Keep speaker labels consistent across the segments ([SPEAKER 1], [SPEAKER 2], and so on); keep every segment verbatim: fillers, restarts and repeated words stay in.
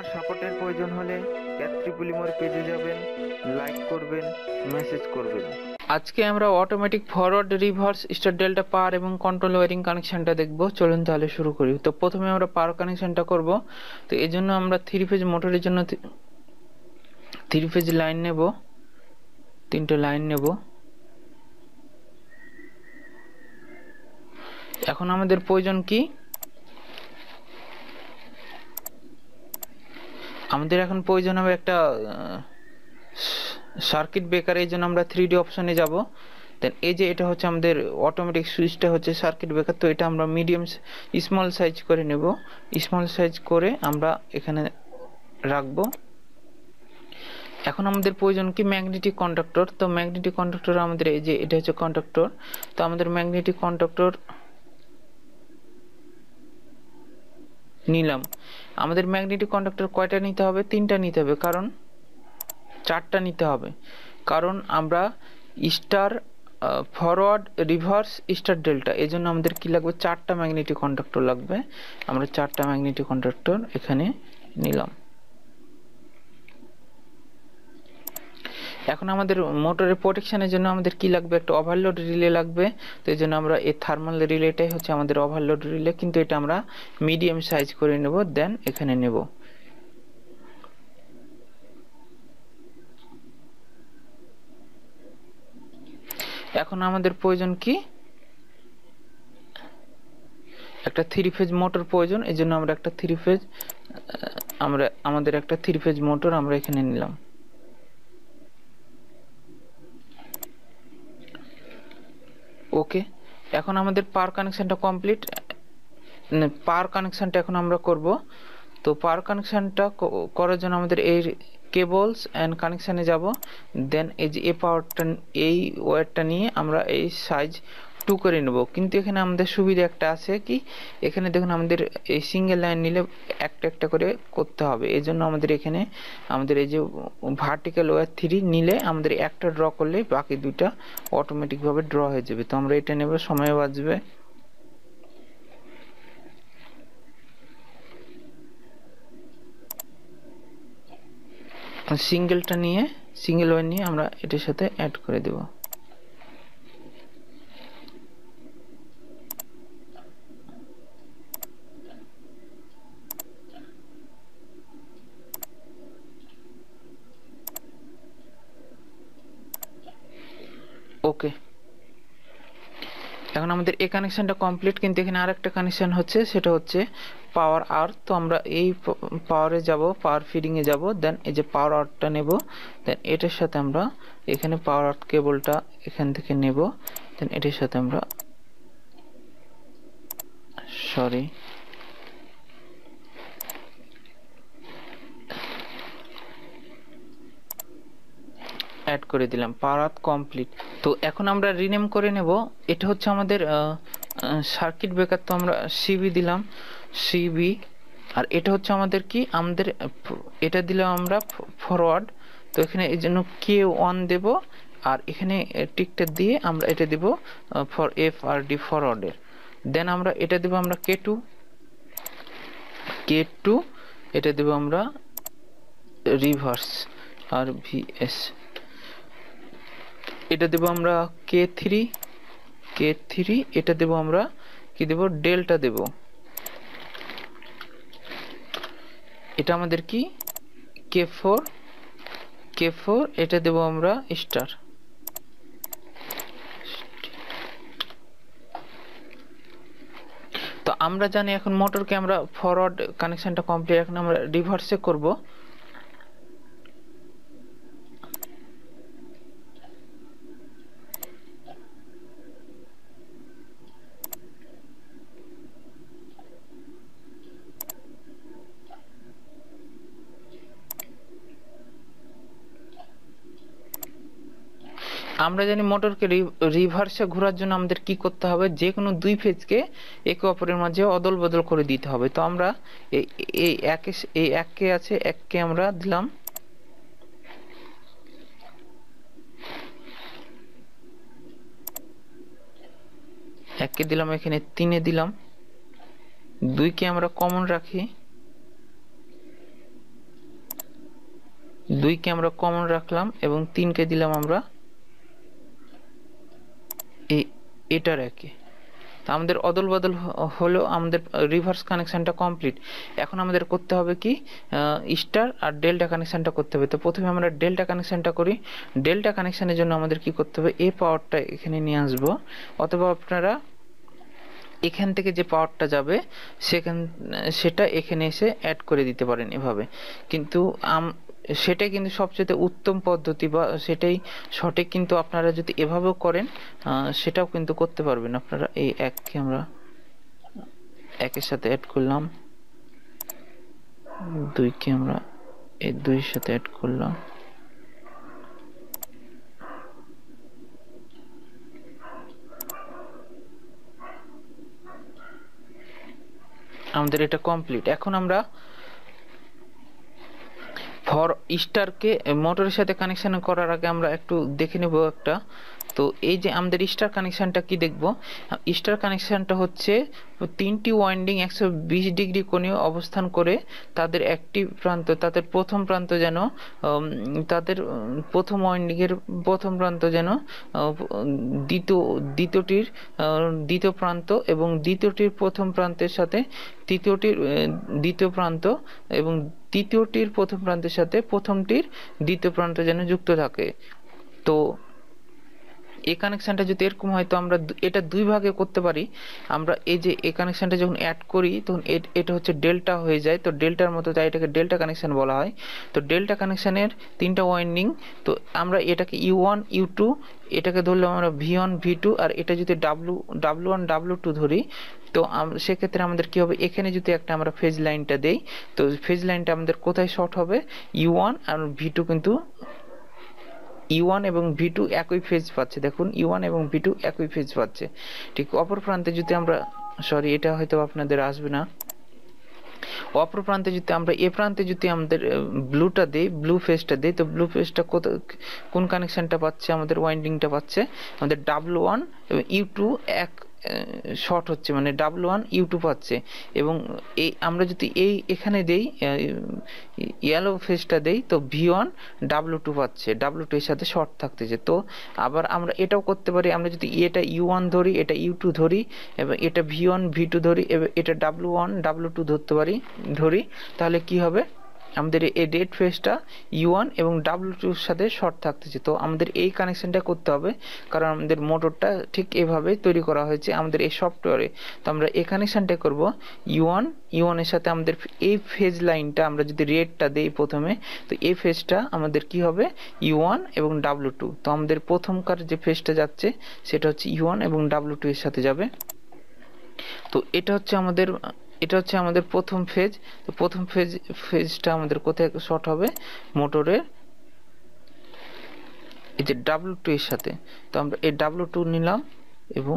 [SPEAKER 1] সাপোর্টের প্রয়োজন হলে ক্যাথ ত্রিপুলিমোর পেজে যাবেন, লাইক করবেন, মেসেজ করবেন। আজকে আমরা automatic forward, reverse, star delta, power এবং কন্ট্রোল ওয়ারিং কানেকশনটা দেখব। চলুন তাহলে শুরু করি। তো প্রথমে আমরা পাওয়ার কানেকশনটা করব। তো এই জন্য আমরা থ্রি ফেজ মোটরের জন্য থ্রি ফেজ লাইন নেব, তিনটে লাইন নেব। এখন আমাদের প্রয়োজন কি, আমাদের এখন প্রয়োজন হবে একটা সার্কিট ব্রেকার। এই জন্য আমরা থ্রি ডি অপশনে যাব। দেন এই যে এটা হচ্ছে আমাদের অটোমেটিক সুইচটা হচ্ছে সার্কিট ব্রেকার। তো এটা আমরা মিডিয়াম স্মল সাইজ করে নেব। স্মল সাইজ করে আমরা এখানে রাখবো। এখন আমাদের প্রয়োজন কি, ম্যাগনেটিক কন্ডাক্টর। তো ম্যাগনেটিক কন্ডাক্টর আমাদের এই যে এটা হচ্ছে কন্ডাক্টর। তো আমাদের ম্যাগনেটিক কন্ডাক্টর নিলাম। আমাদের ম্যাগনেটিক কন্ডাক্টর কয়টা নিতে হবে? তিনটা নিতে হবে। কারণ চারটা নিতে হবে, কারণ আমরা star forward, reverse, star delta, এই জন্য আমাদের কি লাগবে, চারটা ম্যাগনেটিক কন্ডাক্টর লাগবে। আমরা চারটা ম্যাগনেটিক কন্ডাক্টর এখানে নিলাম। এখন আমাদের মোটরের প্রোটেকশনের জন্য আমাদের কি লাগবে, একটা ওভারলোড রিলে লাগবে। তো এই জন্য আমরা এই থার্মাল রিলেটাই হচ্ছে আমাদের ওভারলোড রিলে, কিন্তু এটা আমরা মিডিয়াম সাইজ করে নেব। দেন এখানে নেব। এখন আমাদের প্রয়োজন কি, একটা থ্রি ফেজ মোটর প্রয়োজন। এই জন্য আমরা একটা থ্রি ফেজ আমরা আমাদের একটা থ্রি ফেজ মোটর আমরা এখানে নিলাম। ওকে, এখন আমাদের পাওয়ার কানেকশনটা কমপ্লিট। পাওয়ার কানেকশনটা এখন আমরা করব। তো পাওয়ার কানেকশনটা করার জন্য আমাদের এই কেবলস অ্যান্ড কানেকশানে যাব। দেন এই যে এই পাওয়ারটা, এই ওয়্যারটা নিয়ে আমরা এই সাইজ টু করে নেব। কিন্তু এখানে আমাদের সুবিধা একটা আছে কি, এখানে দেখুন আমাদের এই সিঙ্গেল লাইন নিলে একটা একটা করে করতে হবে। এই জন্য আমাদের এখানে আমাদের এই যে ভার্টিক্যাল ওয়্যার থ্রি নিলে আমাদের একটা ড্র করলে বাকি দুইটা অটোমেটিকভাবে ড্র হয়ে যাবে। তো আমরা এটা নেব, সময় বাঁচবে। সিঙ্গেলটা নিয়ে, সিঙ্গেল ওয়্যার নিয়ে আমরা এটার সাথে অ্যাড করে দেব। ওকে, এখন আমাদের এই কানেকশনটা কমপ্লিট। কিন্তু এখানে আরেকটা কানেকশন হচ্ছে, সেটা হচ্ছে পাওয়ার আর্থ। তো আমরা এই পাওয়ারে যাব, পাওয়ার ফিডিং এ যাব। দেন এই যে পাওয়ার আর্থটা নেব। দেন এটার সাথে আমরা এখানে পাওয়ার আর্থ কেবলটা এখান থেকে নেব। দেন এটার সাথে আমরা সরি অ্যাড করে দিলাম। Power earth complete. তো এখন আমরা রিনেম করে নেব। এটা হচ্ছে আমাদের সার্কিট ব্রেকার। তো আমরা সিবি দিলাম, সিবি। আর এটা হচ্ছে আমাদের কি, আমাদের এটা দিলাম আমরা ফরওয়ার্ড। তো এখানে এই জন্য কে ওয়ান দেব। আর এখানে টিকটা দিয়ে আমরা এটা দেব ফর এফ আর ডি ফরওয়ার্ডের। দেন আমরা এটা দেব আমরা কে টু, কে টু। এটা দেব আমরা রিভার্স আর ভিএস। এটা দেব আমরা কে থ্রি, কে থ্রি। এটা দেব আমরা কি দেব, ডেল্টা দেব। এটা আমাদের কি, কে ফোর, কে ফোর। এটা দেব আমরা স্টার। তো আমরা জানি এখন মোটরকে আমরা ফরওয়ার্ড কানেকশনটা কমপ্লিট, এখন আমরা রিভার্সে করব। আমরা জানি মোটরকে রিভার্সে ঘোরার জন্য আমাদের কি করতে হবে, যে কোনো দুই ফেজকে একে অপরের মাঝে অদল বদল করে দিতে হবে। তো আমরা এই একে, এই এককে আছে, এককে আমরা দিলাম, এককে দিলাম, এখানে তিনে দিলাম, দুইকে আমরা কমন রাখি, দুইকে আমরা কমন রাখলাম এবং তিনকে দিলাম আমরা এই এটার একে। তো আমাদের অদল বদল হলো, আমাদের রিভার্স কানেকশনটা কমপ্লিট। এখন আমাদের করতে হবে কি, স্টার আর ডেল্টা কানেকশনটা করতে হবে। তো প্রথমে আমরা ডেল্টা কানেকশনটা করি। ডেল্টা কানেকশনের জন্য আমাদের কি করতে হবে, এই পাওয়ারটা এখানে নিয়ে আসবো, অথবা আপনারা এখান থেকে যে পাওয়ারটা যাবে সেখান সেটা এখানে এসে অ্যাড করে দিতে পারেন এভাবে। কিন্তু সেটাই কিন্তু সবচেয়ে উত্তম পদ্ধতি বা সেটাই সঠিক। কিন্তু আপনারা যদি এভাবেও করেন সেটাও কিন্তু করতে পারবেন আপনারা। এই এককে আমরা একের সাথে অ্যাড করলাম, দুইকে আমরা এই দুইয়ের সাথে অ্যাড করলাম, আমাদের এটা কমপ্লিট। এখন আমরা ফর স্টারকে মোটরের সাথে কানেকশন করার আগে আমরা একটু দেখে নেব একটা। তো এই যে আমাদের স্টার কানেকশনটা কি দেখব, স্টার কানেকশনটা হচ্ছে তিনটি ওয়াইন্ডিং একশো বিশ ডিগ্রি কোণে অবস্থান করে তাদের একটি প্রান্ত, তাদের প্রথম প্রান্ত যেন তাদের প্রথম ওয়াইন্ডিংয়ের প্রথম প্রান্ত যেন দ্বিতীয় দ্বিতীয়টির দ্বিতীয় প্রান্ত এবং দ্বিতীয়টির প্রথম প্রান্তের সাথে তৃতীয়টির দ্বিতীয় প্রান্ত এবং তৃতীয়টির প্রথম প্রান্তের সাথে প্রথমটির দ্বিতীয় প্রান্ত যেন যুক্ত থাকে। তো এই কানেকশনটা যদি এরকম হয় তো আমরা এটা দুই ভাগে করতে পারি। আমরা এই যে এই কানেকশনটা যখন অ্যাড করি তখন এটা হচ্ছে ডেল্টা হয়ে যায়, তো ডেল্টার মতো, তাই এটাকে ডেল্টা কানেকশন বলা হয়। তো ডেল্টা কানেকশনের তিনটা ওয়াইন্ডিং, তো আমরা এটাকে ইউ ওয়ান ইউ টু এটাকে ধরলাম আমরা ভি ওয়ান ভি টু, আর এটা যদি W W one W two ধরি, তো সেক্ষেত্রে আমাদের কি হবে, এখানে যদি একটা আমরা ফেজ লাইনটা দেই তো ফেজ লাইনটা আমাদের কোথায় শর্ট হবে, ইউ ওয়ান আর ভি টু কিন্তু ইউ ওয়ান এবং ভি টু একই ফেজ পাচ্ছে, দেখুন ইউ ওয়ান এবং ভি টু একই ফেজ পাচ্ছে। ঠিক অপর প্রান্তে যদি আমরা, সরি এটা হয়তো আপনাদের আসবে না, অপর প্রান্তে যদি আমরা এ প্রান্তে যদি আমাদের ব্লুটা দেই, ব্লু ফেজটা দেই, তো ব্লু ফেজটা কোন কানেকশনটা পাচ্ছে, আমাদের ওয়াইন্ডিংটা পাচ্ছে আমাদের ডাব্লু ওয়ান এবং ইউ টু এক শর্ট হচ্ছে, মানে ডাব্লু ওয়ান ইউ টু পাচ্ছে। এবং এই আমরা যদি এই এখানে দেই ইয়েলো ফেজটা দেই তো ভি ওয়ান ডাব্লু টু পাচ্ছে, ডাব্লু টু এর সাথে শর্ট থাকতেছে। তো আবার আমরা এটাও করতে পারি, আমরা যদি এটা ইউ ওয়ান ধরি, এটা ইউ টু ধরি এবং এটা ভি ওয়ান ভি টু ধরি এবং এটা ডাব্লু ওয়ান ডাব্লু টু ধরতে পারি ধরি, তাহলে কি হবে, আমাদের এই ডেট ফেজটা ইউ ওয়ান এবং ডাব্লু টুর সাথে শর্ট থাকতেছে। তো আমাদের এই কানেকশনটা করতে হবে, কারণ আমাদের মোটরটা ঠিক এভাবে তৈরি করা হয়েছে আমাদের এই সফটওয়্যারে। তো আমরা এই কানেকশনটা করব ইউ ওয়ান ইউ ওয়ান এর সাথে আমাদের এই ফেজ লাইনটা আমরা যদি রেডটা দেই প্রথমে, তো এই ফেজটা আমাদের কি হবে ইউ ওয়ান এবং ডাব্লু টু। তো আমাদের প্রথমকার যে ফেজটা যাচ্ছে সেটা হচ্ছে ইউ ওয়ান এবং ডাব্লু টু এর সাথে যাবে। তো এটা হচ্ছে আমাদের এটা হচ্ছে আমাদের প্রথম ফেজ। তো প্রথম ফেজ ফেজটা আমাদের কোথায় শর্ট হবে, মোটরের এই যে ডাব্লু টু এর সাথে। তো আমরা এই ডাব্লু টু নিলাম এবং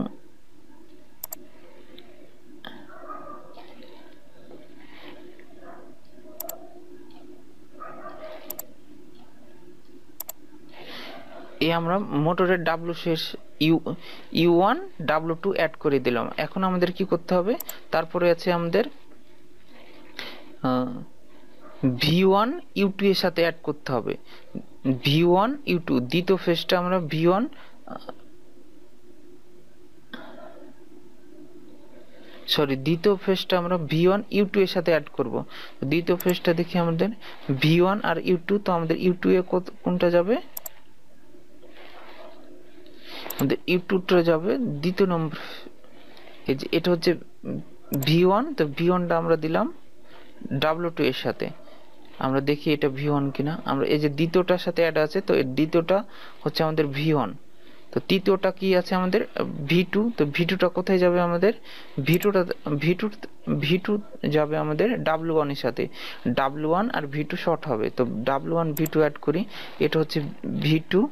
[SPEAKER 1] এই আমরা মোটরের ডাব্লু শেষ U U one W two add করে দিলাম। এখন আমাদের কি করতে হবে, তারপরে আছে আমাদের ভি ওয়ান ইউ টু এর সাথে অ্যাড করতে হবে, ভি ওয়ান ইউ টু দ্বিতীয় ফেজটা আমরা ভি ওয়ান সরি দ্বিতীয় ফেজটা আমরা ভি ওয়ান ইউ টু এর সাথে অ্যাড করব। দ্বিতীয় ফেজটা দেখি আমাদের ভি ওয়ান আর ইউ টু, তো আমাদের ইউ টু এ কোনটা যাবে, আমাদের ইউ টুটা যাবে দ্বিতীয় নম্বর, এই যে এটা হচ্ছে ভি ওয়ান, তো ভি ওয়ানটা আমরা দিলাম ডাব্লু টু এর সাথে। আমরা দেখি এটা ভি ওয়ান কিনা, আমরা এই যে দ্বিতীয়টার সাথে অ্যাড আছে, তো এর দ্বিতীয়টা হচ্ছে আমাদের ভি ওয়ান। তো তৃতীয়টা কি আছে আমাদের ভি টু, তো ভি টুটা কোথায় যাবে আমাদের, ভি টুটা ভি টু ভি টু যাবে আমাদের ডাব্লু ওয়ান এর সাথে, ডাব্লু ওয়ান আর ভি টু শর্ট হবে। তো W one V two add করি, এটা হচ্ছে ভি টু,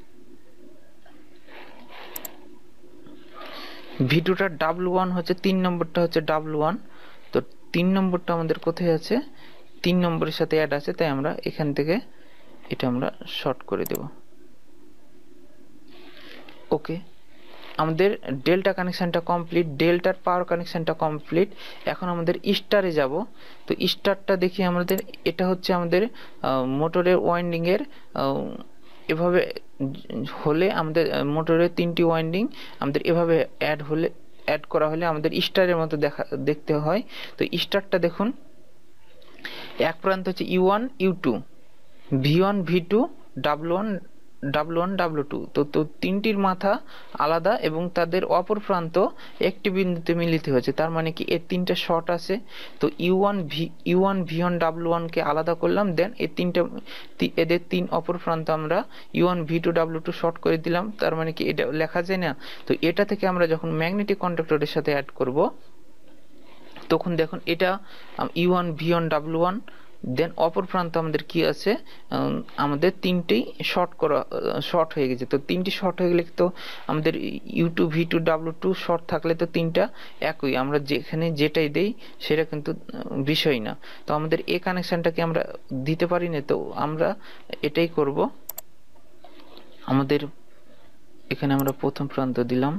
[SPEAKER 1] ভি টুটা ডাব্লু ওয়ান হচ্ছে তিন নম্বরটা হচ্ছে ডাব্লু ওয়ান। তো তিন নম্বরটা আমাদের কোথায় আছে, তিন নম্বরের সাথে অ্যাড আছে, তাই আমরা এখান থেকে এটা আমরা শর্ট করে দেব। ওকে, আমাদের ডেল্টা কানেকশানটা কমপ্লিট, ডেল্টার পাওয়ার কানেকশানটা কমপ্লিট। এখন আমাদের স্টারে যাব। তো স্টারটা দেখি আমাদের, এটা হচ্ছে আমাদের মোটরের ওয়াইন্ডিংয়ের, এভাবে হলে আমাদের মোটরের তিনটি ওয়াইন্ডিং আমাদের এভাবে অ্যাড হলে অ্যাড করা হলে আমাদের স্টারের মতো দেখা দেখতে হয়। তো স্টারটা দেখুন, এক প্রান্ত হচ্ছে U one U two, V one V two, W one W one W two. তো তো তিনটির মাথা আলাদা এবং তাদের অপর প্রান্ত একটি বিন্দুতে মিলিত হয়েছে, তার মানে কি এর তিনটা শর্ট আছে। তো U one V U one V one W ওয়ানকে আলাদা করলাম, দেন এই তিনটা এদের তিন অপর প্রান্ত আমরা U one V two W two short করে দিলাম, তার মানে কি এটা লেখা যায় না। তো এটা থেকে আমরা যখন ম্যাগনেটিক কন্ডাক্টরের সাথে অ্যাড করব, তখন দেখুন এটা U one V one W one, then অপর প্রান্ত আমাদের কি আছে, আমাদের তিনটেই শর্ট করা শর্ট হয়ে গেছে। তো তিনটি শর্ট হয়ে গেলে তো আমাদের U two V two W two short থাকলে তো তিনটা একই, আমরা যেখানে যেটাই দেই সেটা কিন্তু বিষয় না। তো আমাদের এ কানেকশানটাকে আমরা দিতে পারি না, তো আমরা এটাই করব। আমাদের এখানে আমরা প্রথম প্রান্ত দিলাম,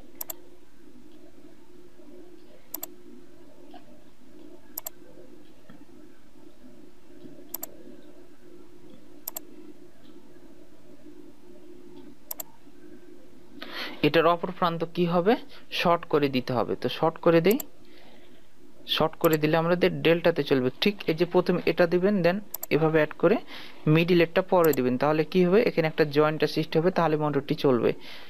[SPEAKER 1] এটার অপর প্রান্ত কি হবে, শর্ট করে দিতে হবে। তো শর্ট করে দেই, শর্ট করে দিলে আমাদের ডেল্টাতে চলবে। ঠিক এই যে প্রথমে এটা দিবেন, দেন এভাবে অ্যাড করে মিডিলেরটা পরে দিবেন, তাহলে কি হবে, এখানে একটা জয়েন্টটা সৃষ্টি হবে, তাহলে মোটরটি চলবে।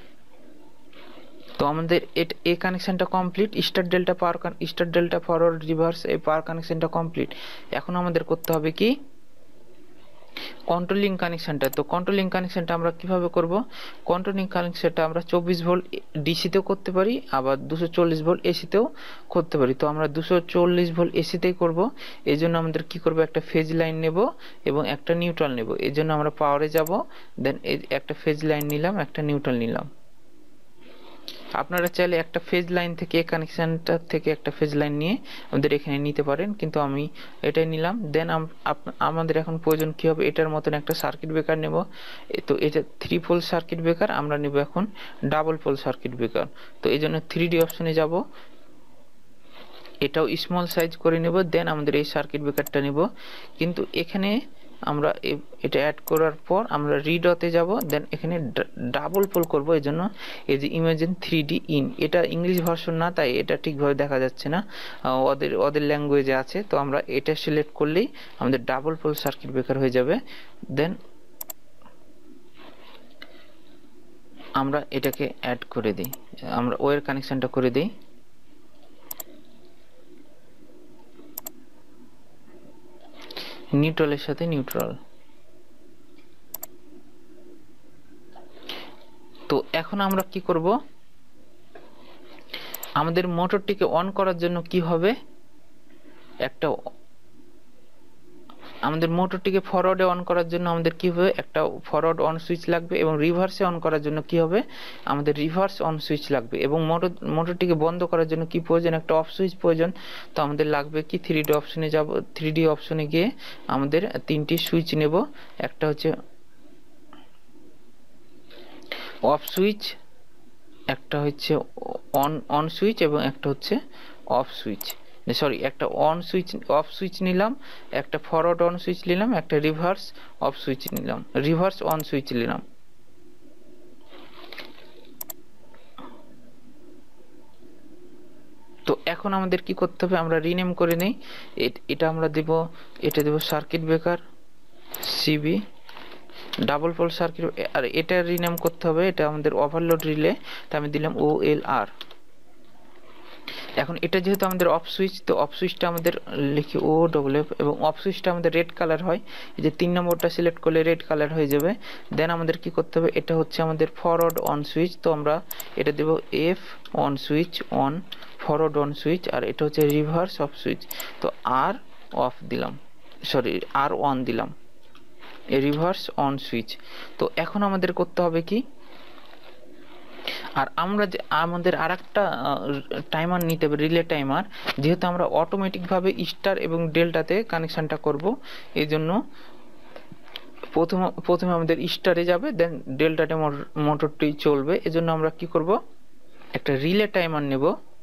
[SPEAKER 1] তো আমাদের এই কানেকশনটা complete, star delta power star delta forward reverse এই পাওয়ার কানেকশনটা কমপ্লিট। এখন আমাদের করতে হবে কি, কন্ট্রোলিং কানেকশনটা। তো কন্ট্রোলিং কানেকশনটা আমরা কিভাবে করব, কন্ট্রোলিং কানেকশনটা আমরা চব্বিশ ভোল্ট ডিসিতেও করতে পারি, আবার দুশো চল্লিশ ভোল্ট এসিতেও করতে পারি। তো আমরা দুশো চল্লিশ ভোল্ট এসিতেই করব। এই জন্য আমাদের কি করব, একটা ফেজ লাইন নেব এবং একটা নিউট্রাল নেব। এই জন্য আমরা পাওয়ারে যাব, দেন একটা ফেজ লাইন নিলাম, একটা নিউট্রাল নিলাম। আপনারা চাইলে একটা ফেজ লাইন থেকে কানেকশনটা থেকে একটা ফেজ লাইন নিয়ে আমাদের এখানে নিতে পারেন, কিন্তু আমি এটাই নিলাম। দেন আমাদের এখন প্রয়োজন কি হবে, এটার মতন একটা সার্কিট ব্রেকার নেব। তো এটা থ্রি পোল সার্কিট ব্রেকার, আমরা নেব এখন ডাবল পোল সার্কিট ব্রেকার। তো এই জন্য থ্রি ডি অপশনে যাব, এটাও স্মল সাইজ করে নেব, দেন আমাদের এই সার্কিট ব্রেকারটা নেব। কিন্তু এখানে আমরা এটা অ্যাড করার পর আমরা রিডতে যাব, দেন এখানে ডাবল পোল করব। এই জন্য এই যে ইমেজিন থ্রি ডি ইন, এটা ইংলিশ ভার্সন না, তাই এটা ঠিকভাবে দেখা যাচ্ছে না, ওদের ওদের ল্যাঙ্গুয়েজে আছে। তো আমরা এটা সিলেক্ট করলেই আমাদের ডাবল পোল সার্কিট ব্রেকার হয়ে যাবে। দেন আমরা এটাকে অ্যাড করে দিই, আমরা ওয়ের কানেকশনটা করে দিই। নিউট্রালের সাথে নিউট্রাল। তো এখন আমরা কি করব, আমাদের মোটরটিকে অন করার জন্য কি হবে, একটা আমাদের মোটরটিকে ফরওয়ার্ডে অন করার জন্য আমাদের কি হবে, একটা ফরওয়ার্ড অন সুইচ লাগবে, এবং রিভার্সে অন করার জন্য কি হবে, আমাদের রিভার্স অন সুইচ লাগবে, এবং মোটর মোটরটিকে বন্ধ করার জন্য কি প্রয়োজন, একটা অফ সুইচ প্রয়োজন। তো আমাদের লাগবে কি, থ্রি ডি অপশনে যাব, থ্রি ডি অপশনে গিয়ে আমাদের তিনটি সুইচ নেব, একটা হচ্ছে অফ সুইচ, একটা হচ্ছে অন অন সুইচ এবং একটা হচ্ছে অফ সুইচ, সরি একটা অন সুইচ অফ সুইচ নিলাম, একটা ফরওয়ার্ড অন সুইচ নিলাম, একটা রিভার্স অফ সুইচ নিলাম, রিভার্স অন সুইচ নিলাম। তো এখন আমাদের কি করতে হবে, আমরা রিনেম করে নেই, এটা আমরা দেব, এটা দেব circuit breaker CB double pole circuit, আর এটা রিনেম করতে হবে, এটা আমাদের ওভারলোড রিলে, তা আমি দিলাম ও এল আর। এখন এটা যেহেতু আমাদের অফ সুইচ, তো অফ সুইচটা আমাদের লিখি ও ডবল এফ, এবং অফ সুইচটা আমাদের রেড কালার হয়, এই যে তিন নম্বরটা সিলেক্ট করলে রেড কালার হয়ে যাবে। দেন আমাদের কি করতে হবে, এটা হচ্ছে আমাদের ফরওয়ার্ড অন সুইচ, তো আমরা এটা দেব F on switch on, forward on switch, আর এটা হচ্ছে রিভার্স অফ সুইচ, তো আর অফ দিলাম, সরি আর অন দিলাম, রিভার্স অন সুইচ। তো এখন আমাদের করতে হবে কি, আর আমরা যে আমাদের আর একটা টাইমার নিতে হবে, রিলে টাইমার, যেহেতু আমরা অটোমেটিকভাবে স্টার এবং ডেল্টাতে কানেকশানটা করব, এই জন্য প্রথম প্রথমে আমাদের স্টারে যাবে, দেন ডেল্টাতে মোটরটি চলবে। এজন্য আমরা কি করব, একটা রিলে টাইমার নেব।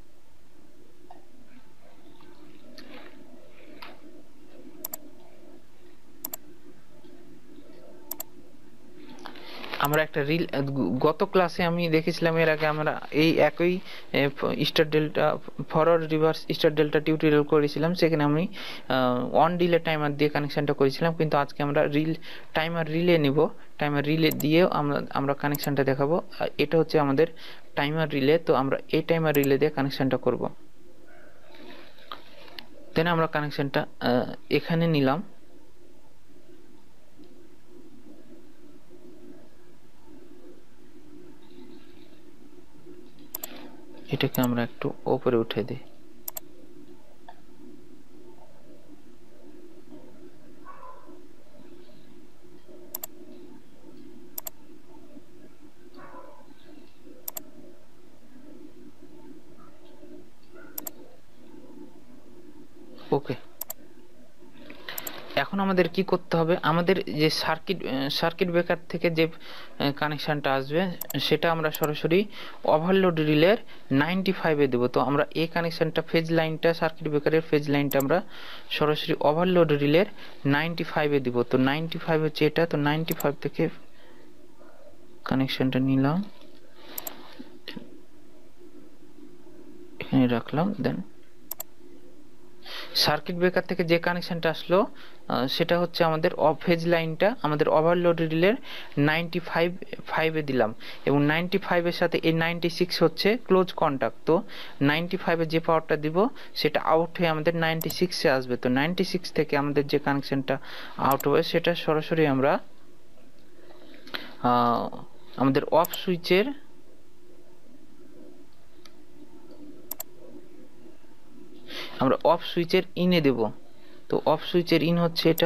[SPEAKER 1] আমরা একটা রিল গত ক্লাসে আমি দেখেছিলাম, এর আগে আমরা এই একই star delta forward reverse star delta tutorial করেছিলাম, সেখানে আমি অন ডিলে টাইমার দিয়ে কানেকশনটা করেছিলাম, কিন্তু আজকে আমরা রিল টাইমার রিলে নিব। টাইমার রিলে দিয়েও আমরা আমরা কানেকশনটা দেখাবো। এটা হচ্ছে আমাদের টাইমার রিলে, তো আমরা এই টাইমার রিলে দিয়ে কানেকশনটা করব। দেন আমরা কানেকশনটা এখানে নিলাম। এটাকে আমরা একটু উপরে উঠে দিই। ওকে, এখন আমাদের কি করতে হবে, আমাদের যে সার্কিট সার্কিট ব্রেকার থেকে যে কানেকশানটা আসবে সেটা আমরা সরাসরি ওভারলোড রিলের নাইনটি ফাইভে দেবো। তো আমরা এই কানেকশানটা ফেজ লাইনটা সার্কিট ব্রেকারের ফেজ লাইনটা আমরা সরাসরি ওভারলোড রিলের নাইনটি ফাইভে দিব। তো নাইনটি ফাইভ হচ্ছে এটা, তো নাইনটি ফাইভ থেকে কানেকশানটা নিলাম, এখানে রাখলাম। দেন সার্কিট ব্রেকার থেকে যে কানেকশনটা আসলো সেটা হচ্ছে আমাদের অফ ফেজ লাইনটা আমাদের ওভারলোড রিলের নাইনটি ফাইভ ফাইভে দিলাম, এবং নাইনটি ফাইভের সাথে এই নাইনটি সিক্স হচ্ছে ক্লোজ কন্ট্যাক্ট। তো নাইনটি ফাইভে যে পাওয়ারটা দিব সেটা আউট হয়ে আমাদের নাইনটি সিক্সে আসবে। তো নাইনটি সিক্স থেকে আমাদের যে কানেকশনটা আউট হবে সেটা সরাসরি আমরা আমাদের অফ সুইচের আমরা অফ সুইচের ইনে দেব। তো অফ সুইচের ইন হচ্ছে এটা।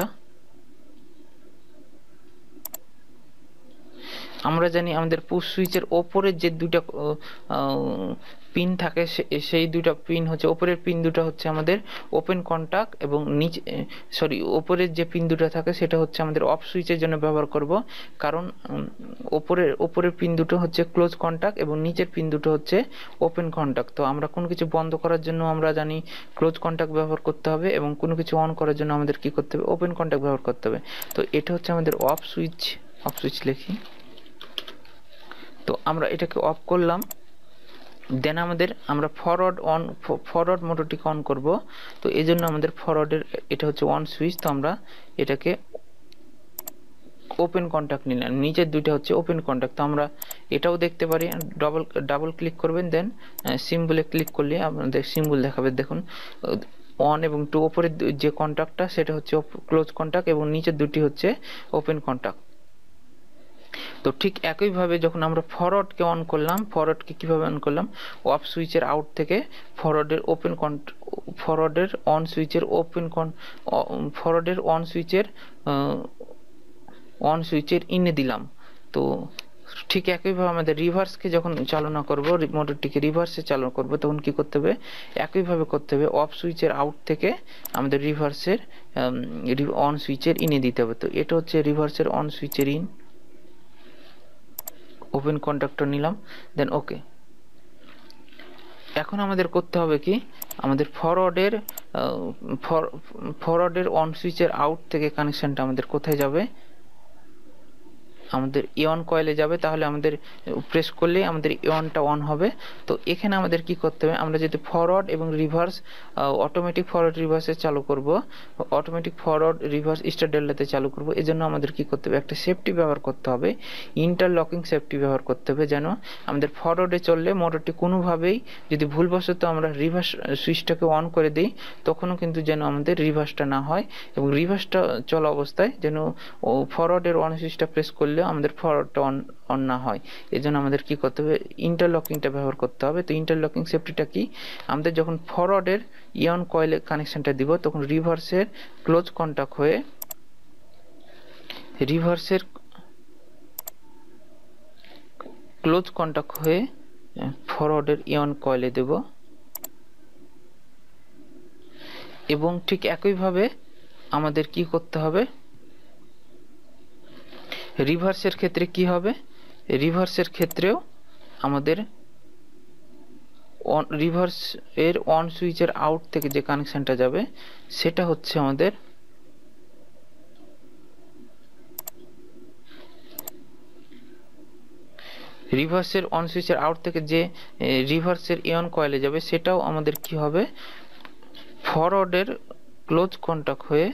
[SPEAKER 1] আমরা জানি আমাদের পুশ সুইচের ওপরের যে দুইটা পিন থাকে সেই দুইটা পিন হচ্ছে, ওপরের পিন দুটো হচ্ছে আমাদের ওপেন কন্টাক্ট, এবং নিচে সরি ওপরের যে পিন দুটো থাকে সেটা হচ্ছে আমাদের অফ সুইচের জন্য ব্যবহার করব, কারণ ওপরের ওপরের পিন দুটো হচ্ছে ক্লোজ কন্টাক্ট এবং নিচের পিন দুটো হচ্ছে ওপেন কন্টাক্ট। তো আমরা কোনো কিছু বন্ধ করার জন্য আমরা জানি ক্লোজ কন্টাক্ট ব্যবহার করতে হবে, এবং কোনো কিছু অন করার জন্য আমাদের কি করতে হবে, ওপেন কন্টাক্ট ব্যবহার করতে হবে। তো এটা হচ্ছে আমাদের অফ সুইচ। অফ সুইচ লিখি। তো আমরা এটাকে অফ করলাম। দেন আমাদের আমরা ফরওয়ার্ড অন ফরওয়ার্ড মোটরটিকে অন করব। তো এই জন্য আমাদের ফরওয়ার্ডের এটা হচ্ছে অন সুইচ। তো আমরা এটাকে ওপেন কন্টাক্ট নিলাম, নিচের দুইটা হচ্ছে ওপেন কন্টাক্ট। তো আমরা এটাও দেখতে পারি, ডাবল ডাবল ক্লিক করবেন, দেন সিম্বলে ক্লিক করলে আপনাদের সিম্বল দেখাবে। দেখুন ওয়ান এবং টু, ওপরের যে কন্টাক্টটা সেটা হচ্ছে ক্লোজ কন্টাক্ট এবং নিচের দুটি হচ্ছে ওপেন কন্টাক্ট। তো ঠিক একইভাবে যখন আমরা ফরওয়ার্ডকে অন করলাম, ফরওয়ার্ডকে কীভাবে অন করলাম, অফ সুইচের আউট থেকে ফরওয়ার্ডের ওপেন কন ফরওয়ার্ডের অন সুইচের ওপেন কন ফরওয়ার্ডের অন সুইচের অন সুইচের ইনে দিলাম। তো ঠিক একইভাবে আমাদের রিভার্সকে যখন চালনা করব, মোটরটিকে রিভার্সে চালনা করব, তখন কি করতে হবে, একইভাবে করতে হবে। অফ সুইচের আউট থেকে আমাদের রিভার্সের অন সুইচের ইনে দিতে হবে। তো এটা হচ্ছে রিভার্সের অন সুইচের ইন, ওপেন কন্ট্যাক্টর নিলাম, দেন ওকে। এখন আমাদের করতে হবে কি, আমাদের ফরওয়ার্ডের ফরওয়ার্ডের অন সুইচের আউট থেকে কানেকশনটা আমাদের কোথায় যাবে, আমাদের ইয়ন কয়েলে যাবে। তাহলে আমাদের প্রেস করলে আমাদের ইয়নটা অন হবে। তো এখানে আমাদের কি করতে হবে, আমরা যদি ফরওয়ার্ড এবং রিভার্স অটোমেটিক ফরওয়ার্ড রিভার্সে চালু করব, অটোমেটিক ফরওয়ার্ড রিভার্স স্টার ডেল্টাতে চালু করব, এজন্য আমাদের কি করতে হবে, একটা সেফটি ব্যবহার করতে হবে, ইন্টারলকিং সেফটি ব্যবহার করতে হবে, যেন আমাদের ফরওয়ার্ডে চললে মোটরটি কোনোভাবেই যদি ভুলবশত আমরা রিভার্স সুইচটাকে অন করে দিই, তখনও কিন্তু যেন আমাদের রিভার্সটা না হয়, এবং রিভার্সটা চলা অবস্থায় যেন ফরওয়ার্ডের অন সুইচটা প্রেস করলে আমাদের ফরওয়ার্ডটা অন অন না হয়। এই জন্য আমাদের কি করতে হবে, ইন্টারলকিংটা ব্যবহার করতে হবে। তো ইন্টারলকিং সেফটিটা কি, আমাদের যখন ফরওয়ার্ডের ইয়ন কয়েলে কানেকশনটা দিব, তখন রিভার্সের ক্লোজ কন্টাক্ট হয়ে রিভার্সের ক্লোজ কন্টাক্ট হয়ে ফরওয়ার্ডের ইয়ন কয়েলে দেব, এবং ঠিক একইভাবে আমাদের কি করতে হবে, রিভার্সের ক্ষেত্রে কি হবে, রিভার্সের ক্ষেত্রেও আমাদের অন রিভার্স এর অন সুইচের আউট থেকে যে কানেকশনটা যাবে সেটা হচ্ছে আমাদের রিভার্সের অন সুইচের আউট থেকে যে রিভার্সের ইয়ন কয়েলে যাবে সেটাও আমাদের কি হবে ফরওয়ার্ডের ক্লোজ কন্টাক্ট হয়ে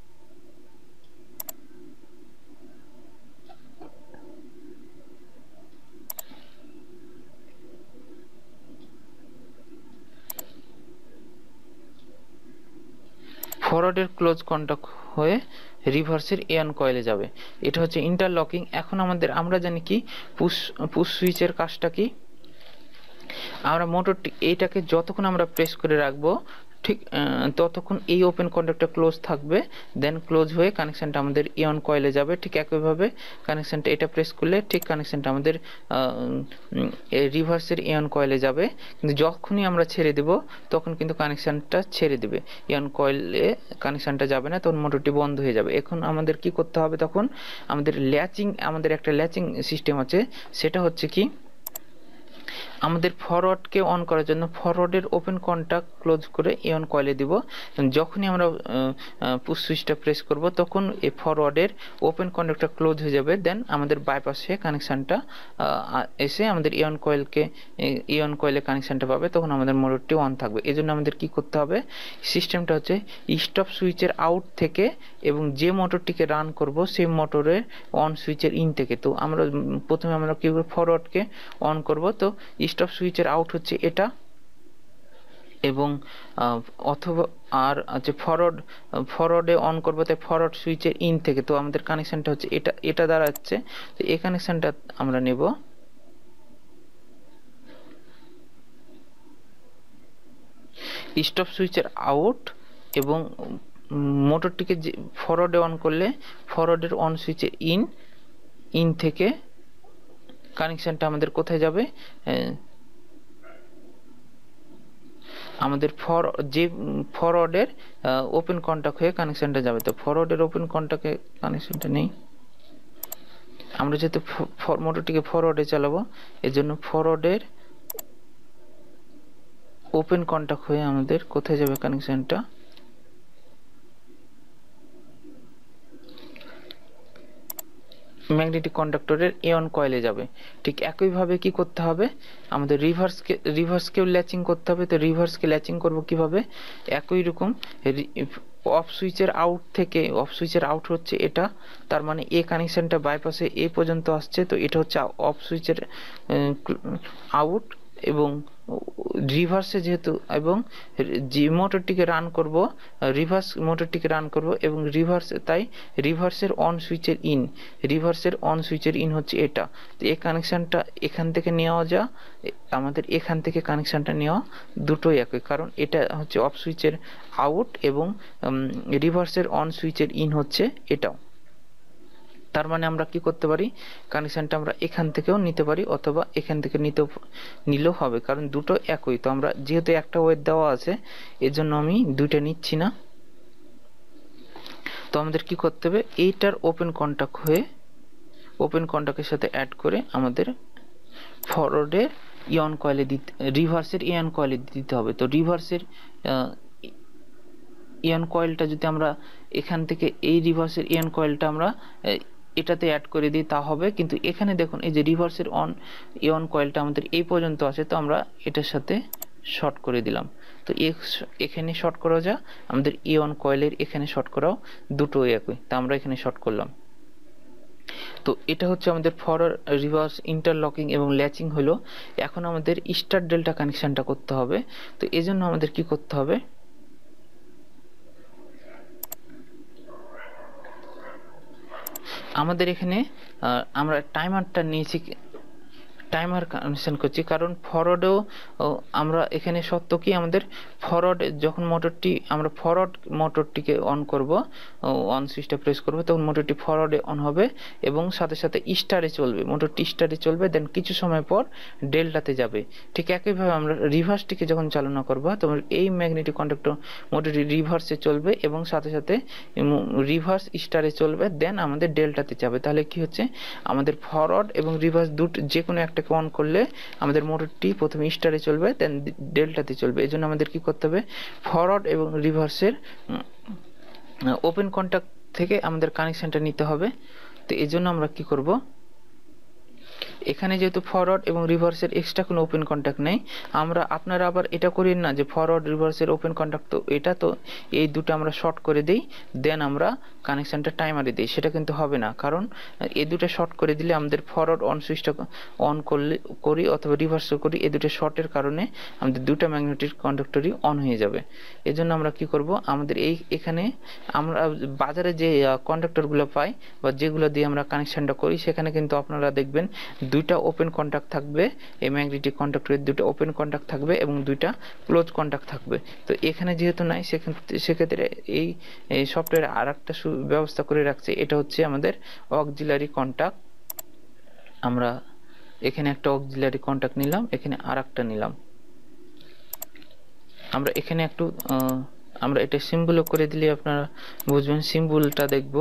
[SPEAKER 1] ফরওয়ার্ডের ক্লোজ কন্টাক্ট হয়ে রিভার্সের ইয়ন কয়েলে যাবে। এটা হচ্ছে ইন্টারলকিং। এখন আমাদের আমরা জানি কি পুশ পুশ সুইচের কাজটা কি, আমরা মোটরটি এইটাকে যতক্ষণ আমরা প্রেস করে রাখবো ঠিক ততক্ষণ এই ওপেন কন্টাক্টটা ক্লোজ থাকবে, দেন ক্লোজ হয়ে কানেকশনটা আমাদের ইয়ন কয়েলে যাবে। ঠিক একইভাবে কানেকশনটা এটা প্রেস করলে ঠিক কানেকশনটা আমাদের রিভার্সের ইয়ন কয়েলে যাবে, কিন্তু যখনই আমরা ছেড়ে দেব তখন কিন্তু কানেকশনটা ছেড়ে দেবে, ইয়ন কয়েলে কানেকশনটা যাবে না, তখন মোটরটি বন্ধ হয়ে যাবে। এখন আমাদের কি করতে হবে, তখন আমাদের ল্যাচিং আমাদের একটা ল্যাচিং সিস্টেম আছে, সেটা হচ্ছে কি আমাদের ফরওয়ার্ডকে অন করার জন্য ফরওয়ার্ডের ওপেন কন্টাক্ট ক্লোজ করে ইয়ন কয়েলে দিব। যখনই আমরা পুশ সুইচটা প্রেস করব তখন এই ফরওয়ার্ডের ওপেন কন্টাক্টটা ক্লোজ হয়ে যাবে, দেন আমাদের বাইপাসে কানেকশানটা এসে আমাদের ইয়ন কয়েলকে ইয়ন কয়েলে কানেকশানটা পাবে, তখন আমাদের মোটরটি অন থাকবে। এই জন্য আমাদের কি করতে হবে, সিস্টেমটা হচ্ছে স্টপ সুইচের আউট থেকে এবং যে মোটরটিকে রান করব সেই মোটরের অন সুইচের ইন থেকে। তো আমরা প্রথমে আমরা কি করব, ফরওয়ার্ডকে অন করব, তো স্টপ সুইচের আউট হচ্ছে এটা এবং অথবা আর হচ্ছে ফরওয়ার্ড ফরওয়ার্ডে অন করবো তাই ফরওয়ার্ড সুইচের ইন থেকে। তো আমাদের কানেকশনটা হচ্ছে এটা এটা দ্বারা হচ্ছে, তো এই কানেকশনটা আমরা নেব। স্টপ সুইচের আউট এবং মোটরটিকে যে ফরওয়ার্ডে অন করলে ফরওয়ার্ডের অন সুইচের ইন ইন থেকে কানেকশনটা আমাদের কোথায় যাবে, আমাদের ফর যে ফরওয়ার্ডের ওপেন কন্টাক্ট হয়ে কানেকশনটা যাবে। তো ফরওয়ার্ডের ওপেন কন্টাক্টে কানেকশনটা নেই, আমরা যেহেতু মোটরটিকে ফরওয়ার্ডে চালাবো এর জন্য ফরওয়ার্ডের ওপেন কন্টাক্ট হয়ে আমাদের কোথায় যাবে কানেকশনটা, ম্যাগনেটিক কন্ডাক্টরের ইয়ন কয়েলে যাবে। ঠিক একইভাবে কি করতে হবে, আমাদের রিভার্সকে রিভার্সকেও ল্যাচিং করতে হবে। তো রিভার্সকে ল্যাচিং করব কিভাবে, একই রকম অফ সুইচের আউট থেকে, অফ সুইচের আউট হচ্ছে এটা, তার মানে এ কানেকশনটা বাইপাসে এ পর্যন্ত আসছে, তো এটা হচ্ছে অফ সুইচের আউট এবং রিভার্সে যেহেতু এবং যে মোটরটিকে রান করব রিভার্স মোটরটিকে রান করব এবং রিভার্স তাই রিভার্সের অন সুইচের ইন রিভার্সের অন সুইচের ইন হচ্ছে এটা। তো এই কানেকশনটা এখান থেকে নেওয়া যা আমাদের এখান থেকে কানেকশনটা নেওয়া দুটোই একই, কারণ এটা হচ্ছে অফ সুইচের আউট এবং রিভার্সের অন সুইচের ইন হচ্ছে এটাও। তার মানে আমরা কি করতে পারি, কানেকশনটা আমরা এখান থেকেও নিতে পারি অথবা এখান থেকে নিতে নিলেও হবে, কারণ দুটো একই। তো আমরা যেহেতু একটা ওয়েট দেওয়া আছে এর জন্য আমি দুইটা নিচ্ছি না। তো আমাদের কি করতে হবে, এইটার ওপেন কন্টাক্ট হয়ে ওপেন কন্টাক্টের সাথে অ্যাড করে আমাদের ফরওয়ার্ডে ইয়ন কয়েলে দিতে রিভার্সের ইয়ন কয়েলে দিতে হবে। তো রিভার্সের ইয়ন কয়েলটা যদি আমরা এখান থেকে এই রিভার্সের ইয়ন কয়েলটা আমরা এটাতে অ্যাড করে দিই তা হবে, কিন্তু এখানে দেখুন এই যে রিভার্সের অন ইয়ন কয়েলটা আমাদের এই পর্যন্ত আছে, তো আমরা এটার সাথে শর্ট করে দিলাম। তো এখানে শর্ট করা যা আমাদের ইয়ন কয়েলের এখানে শর্ট করাও দুটোই একই, তা আমরা এখানে শর্ট করলাম। তো এটা হচ্ছে আমাদের ফরওয়ার্ড রিভার্স ইন্টারলকিং এবং ল্যাচিং হলো। এখন আমাদের স্টার ডেল্টা কানেকশনটা করতে হবে। তো এজন্য আমাদের কি করতে হবে, আমাদের এখানে আমরা টাইমারটা নিয়েছি, টাইমার কানেকশন করছি, কারণ ফরওয়ার্ডেও আমরা এখানে সত্য কি আমাদের ফরওয়ার্ড যখন মোটরটি আমরা ফরওয়ার্ড মোটরটিকে অন করব অন সুইচটা প্রেস করব তখন মোটরটি ফরওয়ার্ডে অন হবে এবং সাথে সাথে স্টারে চলবে, মোটরটি স্টারে চলবে, দেন কিছু সময় পর ডেল্টাতে যাবে। ঠিক একইভাবে আমরা রিভার্সটিকে যখন চালনা করব তখন এই ম্যাগনেটিক কন্ডাক্টর মোটরটি রিভার্সে চলবে এবং সাথে সাথে রিভার্স স্টারে চলবে, দেন আমাদের ডেল্টাতে যাবে। তাহলে কি হচ্ছে, আমাদের ফরওয়ার্ড এবং রিভার্স দুটো যে কোনো একটা কানেকশনটাকে অন করলে আমাদের মোটরটি প্রথমে স্টারে চলবে, দেন ডেল্টাতে চলবে। এই জন্য আমাদের কি করতে হবে, ফরওয়ার্ড এবং রিভার্সের ওপেন কন্ট্যাক্ট থেকে আমাদের কানেকশনটা নিতে হবে। তো এই জন্য আমরা কি করব, এখানে যেহেতু ফরওয়ার্ড এবং রিভার্সের এক্সট্রা কোনো ওপেন কন্ট্যাক্ট নেই, আমরা আপনারা আবার এটা করেন না যে ফরওয়ার্ড রিভার্সের ওপেন কন্ট্যাক্ট, তো এটা তো এই দুটো আমরা শর্ট করে দিই, দেন আমরা কানেকশানটা টাইমারে দিই, সেটা কিন্তু হবে না। কারণ এই দুটো শর্ট করে দিলে আমাদের ফরওয়ার্ড অন সুইচটা অন করলে করি অথবা রিভার্সও করি, এই দুটো শর্টের কারণে আমাদের দুটো ম্যাগনেটিক কন্ডাক্টরই অন হয়ে যাবে। এই জন্য আমরা কি করব, আমাদের এই এখানে আমরা বাজারে যে কন্ডাক্টরগুলো পাই বা যেগুলো দিয়ে আমরা কানেকশানটা করি, সেখানে কিন্তু আপনারা দেখবেন দুইটা ওপেন কন্ট্যাক্ট থাকবে, এই ম্যাগনেটিক কন্ডাক্টরের দুটো ওপেন কন্ট্যাক্ট থাকবে এবং দুইটা ক্লোজ কন্ট্যাক্ট থাকবে। তো এখানে যেহেতু নাই, সেক্ষেত্রে সেক্ষেত্রে এই সফটওয়্যারে আর একটা ব্যবস্থা করে রাখছে, এটা হচ্ছে আমাদের অক্সিলারি কন্ট্যাক্ট। আমরা এখানে একটা অক্সিলারি কন্ট্যাক্ট নিলাম, এখানে আর একটা নিলাম। আমরা এখানে একটু আমরা এটা সিম্বলও করে দিলে আপনারা বুঝবেন, সিম্বলটা দেখব।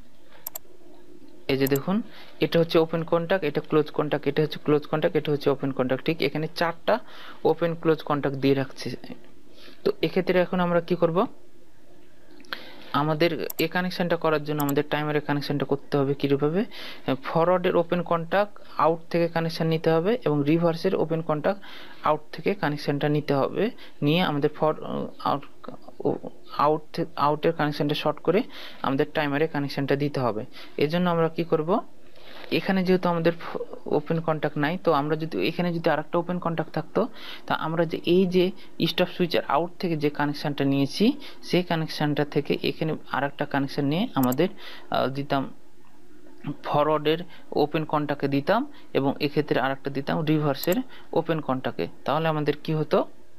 [SPEAKER 1] এই যে দেখুন, এটা হচ্ছে ওপেন কন্ট্যাক্ট, এটা ক্লোজ কন্ট্যাক্ট, এটা হচ্ছে ক্লোজ কন্ট্যাক্ট, এটা হচ্ছে ওপেন কন্ট্যাক্ট। ঠিক এখানে চারটা ওপেন ক্লোজ কন্ট্যাক্ট দিয়ে রাখছি। তো এক্ষেত্রে এখন আমরা কি করব, আমাদের এই কানেকশনটা করার জন্য আমাদের টাইমারের কানেকশনটা করতে হবে কীভাবে, ফরওয়ার্ডের ওপেন কন্ট্যাক্ট আউট থেকে কানেকশন নিতে হবে এবং রিভার্সের ওপেন কন্ট্যাক্ট আউট থেকে কানেকশনটা নিতে হবে, নিয়ে আমাদের ফর আউট আউট আউটের কানেকশনটা শর্ট করে আমাদের টাইমারে কানেকশনটা দিতে হবে। এই জন্য আমরা কি করব, এখানে যেহেতু আমাদের ওপেন কন্ট্যাক্ট নাই, তো আমরা যদি এখানে যদি আরেকটা ওপেন কন্ট্যাক্ট থাকতো, তা আমরা যে এই যে স্টপ সুইচের আউট থেকে যে কানেকশানটা নিয়েছি, সেই কানেকশানটা থেকে এখানে আরেকটা কানেকশান নিয়ে আমাদের দিতাম ফরওয়ার্ডের ওপেন কন্ট্যাক্টে দিতাম এবং এক্ষেত্রে আরেকটা দিতাম রিভার্সের ওপেন কন্ট্যাক্টে। তাহলে আমাদের কি হতো,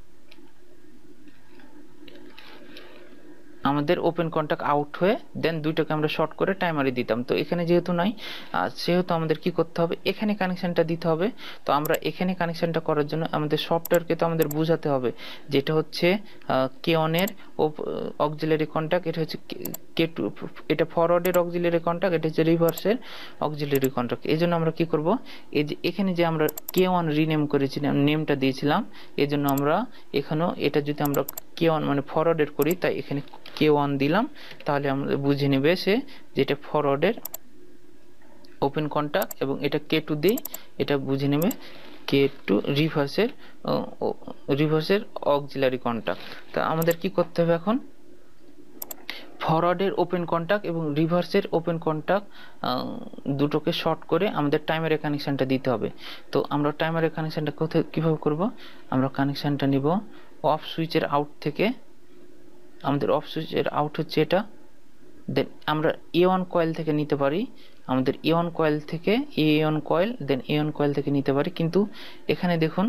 [SPEAKER 1] আমাদের ওপেন কন্ট্যাক্ট আউট হয়ে দেন দুইটাকে আমরা শর্ট করে টাইমারে দিতাম। তো এখানে যেহেতু নাই, সেহেতু আমাদের কি করতে হবে, এখানে কানেকশনটা দিতে হবে। তো আমরা এখানে কানেকশনটা করার জন্য আমাদের সফটওয়্যারকে তো আমাদের বোঝাতে হবে, যেটা হচ্ছে কে ওয়ানের অক্সিলারি কন্ট্যাক্ট, এটা হচ্ছে কে টু, এটা ফরওয়ার্ডের অক্সিলারি কন্ট্যাক্ট, এটা হচ্ছে রিভার্সের অক্সিলারি কন্ট্যাক্ট। এই জন্য আমরা কি করব, এই যে এখানে যে আমরা কে ওয়ান রিনেম করেছিলাম, নেমটা দিয়েছিলাম, এই জন্য আমরা এখানেও এটা যদি আমরা কে ওয়ান মানে ফরওয়ার্ডের করি, তাই এখানে কে ওয়ান দিলাম, তাহলে আমরা বুঝে নেবে সে যেটা ফরওয়ার্ডের ওপেন কন্ট্যাক্ট এবং এটা কে টু দিই, এটা বুঝে নেবে কে টু রিভার্সের রিভার্সের অক্সিলারি কন্ট্যাক্ট। তা আমাদের কি করতে হবে এখন, ফরওয়ার্ডের ওপেন কন্ট্যাক্ট এবং রিভার্সের ওপেন কন্ট্যাক্ট দুটোকে শর্ট করে আমাদের টাইমারের কানেকশানটা দিতে হবে। তো আমরা টাইমারের কানেকশানটা কোথায় কীভাবে করব, আমরা কানেকশানটা নিব অফ সুইচের আউট থেকে, আমাদের অফ সুইচের আউট হচ্ছে এটা, দেন আমরা এ ওয়ান কয়েল থেকে নিতে পারি, আমাদের এ ওয়ান কয়েল থেকে A one coil, then A one coil থেকে নিতে পারি। কিন্তু এখানে দেখুন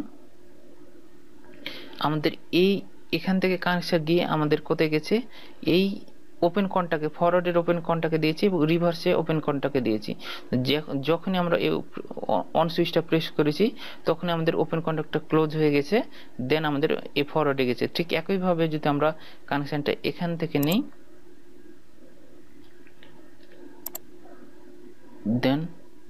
[SPEAKER 1] আমাদের এই এখান থেকে কানেকশন গিয়ে আমাদের কোথায় গেছে, এই ওপেন কন্ট্যাক্টে ফরওয়ার্ডের ওপেন কন্ট্যাক্টে দিয়েছি এবং রিভার্সে ওপেন কন্ট্যাক্টে দিয়েছি। যখনই আমরা এই অন সুইচটা প্রেস করেছি, তখনই আমাদের ওপেন কন্ট্যাক্টটা ক্লোজ হয়ে গেছে, দেন আমাদের এ ফরওয়ার্ডে গেছে। ঠিক একইভাবে যদি আমরা কানেকশানটা এখান থেকে নিই, দেন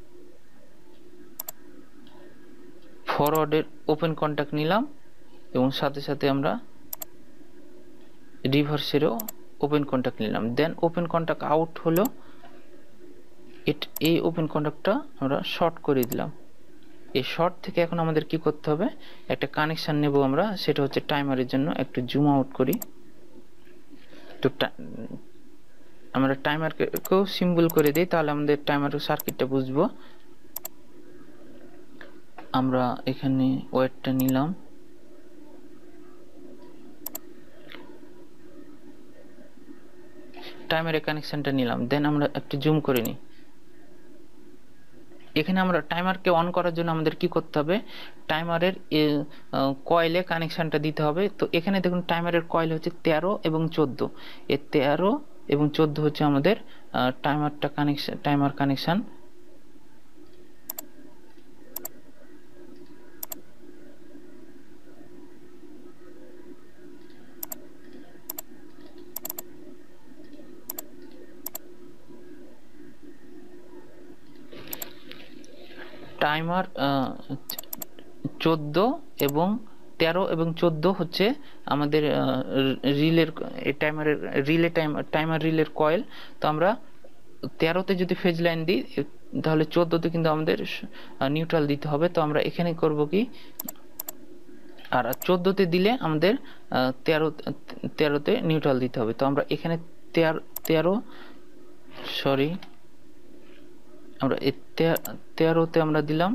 [SPEAKER 1] ফরওয়ার্ডের ওপেন কন্ট্যাক্ট নিলাম এবং সাথে সাথে আমরা রিভার্সেরও ওপেন কন্ট্যাক্ট নিলাম, দেন ওপেন কন্ট্যাক্ট আউট হলো, এই ওপেন কন্ট্যাক্টটা আমরা শর্ট করে দিলাম। এই শর্ট থেকে এখন আমাদের কি করতে হবে, একটা কানেকশান নেব আমরা, সেটা হচ্ছে টাইমারের জন্য। একটু জুম আউট করি, তো আমরা টাইমারকেও সিম্বল করে দিই, তাহলে আমাদের টাইমারের সার্কিটটা বুঝবো। আমরা এখানে ওয়েটটা নিলাম, টাইমারের কানেকশনটা নিলাম, দেন আমরা একটু জুম করে নিই। এখানে আমরা টাইমারকে অন করার জন্য আমাদের কি করতে হবে, টাইমারের কয়েলে কানেকশনটা দিতে হবে। তো এখানে দেখুন টাইমারের কয়েল হচ্ছে তেরো এবং চোদ্দো, এই তেরো এবং চোদ্দো হচ্ছে আমাদের টাইমারটা কানেকশন টাইমার কানেকশন। টাইমার চোদ্দো এবং তেরো এবং চোদ্দো হচ্ছে আমাদের রিলের টাইমারের রিলে টাইমার টাইমার রিলের কয়েল। তো আমরা তেরোতে যদি ফেজ লাইন দিই তাহলে চোদ্দোতে কিন্তু আমাদের নিউট্রাল দিতে হবে। তো আমরা এখানে করব কি, আর চোদ্দোতে দিলে আমাদের তেরো তেরোতে নিউট্রাল দিতে হবে। তো আমরা এখানে তেরো তেরো সরি আমরা তেরোতে আমরা দিলাম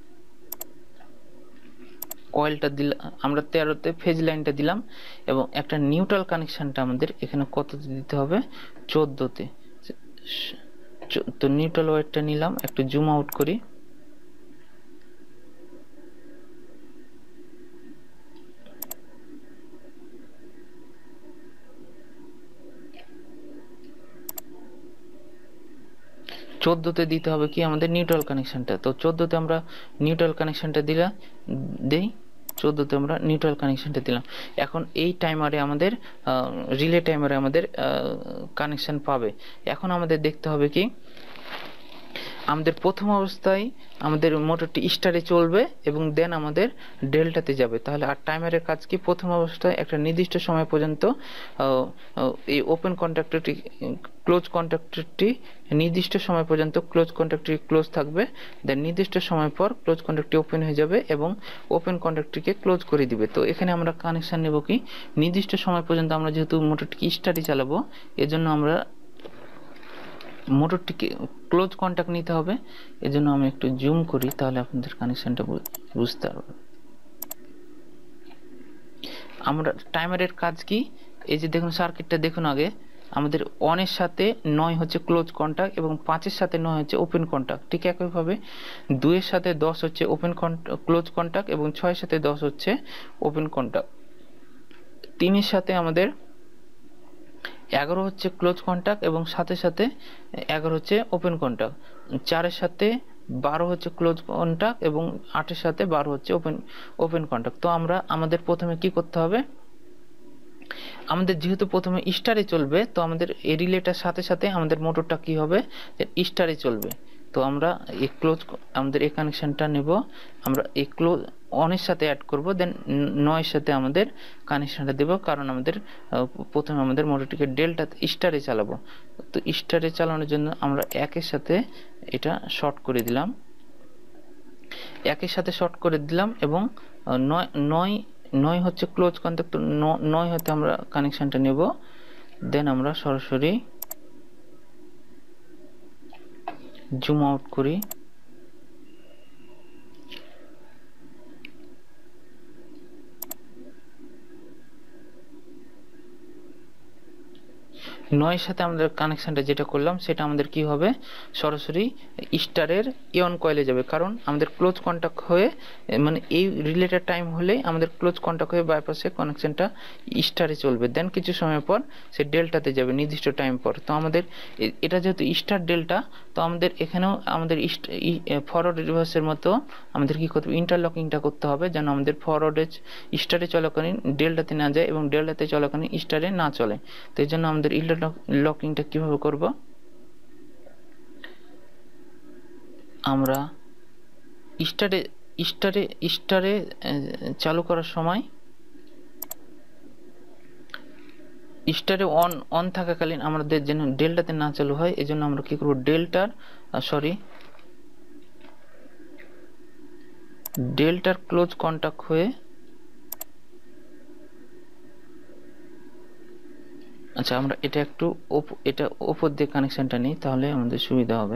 [SPEAKER 1] কয়েলটা দিলাম, আমরা তেরোতে ফেজ লাইনটা দিলাম এবং একটা নিউট্রাল কানেকশনটা আমাদের এখানে কততে দিতে হবে, চোদ্দোতে। তো নিউট্রাল ওয়্যারটা নিলাম, একটু জুম আউট করি। চোদ্দোতে দিতে হবে কি আমাদের নিউট্রাল কানেকশনটা। তো চোদ্দোতে আমরা নিউট্রাল কানেকশনটা দিলাম দেই চোদ্দোতে আমরা নিউট্রাল কানেকশনটা দিলাম। এখন এই টাইমারে আমাদের রিলে টাইমারে আমাদের কানেকশন পাবে। এখন আমাদের দেখতে হবে কি, আমাদের প্রথম অবস্থায় আমাদের মোটরটি স্টারে চলবে এবং দেন আমাদের ডেল্টাতে যাবে। তাহলে আর টাইমারের কাজ কি, প্রথম অবস্থায় একটা নির্দিষ্ট সময় পর্যন্ত এই ওপেন কন্ট্যাক্টরটি ক্লোজ কন্ট্যাক্টরটি নির্দিষ্ট সময় পর্যন্ত ক্লোজ কন্ট্যাক্টটি ক্লোজ থাকবে, দেন নির্দিষ্ট সময় পর ক্লোজ কন্ট্যাক্টটি ওপেন হয়ে যাবে এবং ওপেন কন্ট্যাক্টটিকে ক্লোজ করে দিবে। তো এখানে আমরা কানেকশন নেব কি, নির্দিষ্ট সময় পর্যন্ত আমরা যেহেতু মোটরটিকে স্টারে চালাবো এজন্য আমরা মোটরটিকে ক্লোজ কন্ট্যাক্ট নিতে হবে। এজন্য আমি একটু জুম করি, তাহলে আপনাদের কানেকশনটা বুঝতে পারবেন। আমরা টাইমারের কাজ কি, এই যে দেখুন সার্কিটটা দেখুন, আগে আমাদের ওয়ানের সাথে নয় হচ্ছে ক্লোজ কন্ট্যাক্ট এবং পাঁচের সাথে নয় হচ্ছে ওপেন কন্ট্যাক্ট। ঠিক একইভাবে দুইয়ের সাথে দশ হচ্ছে ওপেন ক্লোজ কন্ট্যাক্ট এবং ছয়ের সাথে দশ হচ্ছে ওপেন কন্ট্যাক্ট। তিনের সাথে আমাদের এগারো হচ্ছে ক্লোজ কন্ট্যাক্ট এবং সাথে সাথে এগারো হচ্ছে ওপেন কন্ট্যাক্ট। চারের সাথে বারো হচ্ছে ক্লোজ কন্ট্যাক্ট এবং আটের সাথে বারো হচ্ছে ওপেন ওপেন কন্ট্যাক্ট। তো আমরা আমাদের প্রথমে কি করতে হবে, আমাদের যেহেতু প্রথমে স্টারে চলবে তো আমাদের এই রিলেটার সাথে সাথে আমাদের মোটরটা কি হবে, স্টারে চলবে। তো আমরা এই ক্লোজ আমাদের এই কানেকশনটা নেব, আমরা এই ক্লোজ অনের সাথে অ্যাড করব, দেন নয়ের সাথে আমাদের কানেকশনটা দেব, কারণ আমাদের প্রথমে আমাদের মোটরটিকে ডেল্টা স্টারে চালাবো। তো স্টারে চালানোর জন্য আমরা একের সাথে এটা শর্ট করে দিলাম, একের সাথে শর্ট করে দিলাম এবং নয় নয় নয় হচ্ছে ক্লোজ কন্ট্যাক্ট। তো নয় হতে আমরা কানেকশনটা নেব, দেন আমরা সরাসরি জুম আউট করি। নয়ের সাথে আমাদের কানেকশনটা যেটা করলাম সেটা আমাদের কি হবে, সরাসরি স্টারের ইয়ন কয়েলে যাবে, কারণ আমাদের ক্লোজ কন্ট্যাক্ট হয়ে মানে এই রিলেটেড টাইম হলে আমাদের ক্লোজ কন্ট্যাক্ট হয়ে বাইপাসে কানেকশনটা স্টারে চলবে, দেন কিছু সময় পর সে ডেল্টাতে যাবে নির্দিষ্ট টাইম পর। তো আমাদের এটা যেহেতু স্টার ডেল্টা, তো আমাদের এখানেও আমাদের ফরওয়ার্ড রিভার্সের মতো আমাদের কি করতে হবে, ইন্টারলকিংটা করতে হবে যেন আমাদের ফরওয়ার্ডে স্টারে চলাকালীন ডেল্টাতে না যায় এবং ডেল্টাতে চলাকালীন স্টারে না চলে। তো এই জন্য আমাদের লকিংটা কিভাবে করব, আমরা স্টারে স্টারে স্টারে চালু করার সময় স্টারে অন অন থাকাকালীন আমাদের যেন ডেল্টাতে না চালু হয়, এজন্য আমরা কি করব, ডেল্টার সরি ডেল্টার ক্লোজ কন্ট্যাক্ট হয়ে, আচ্ছা আমরা এটা একটু এটা উপর দিয়ে কানেকশনটা নিই তাহলে আমাদের সুবিধা হবে।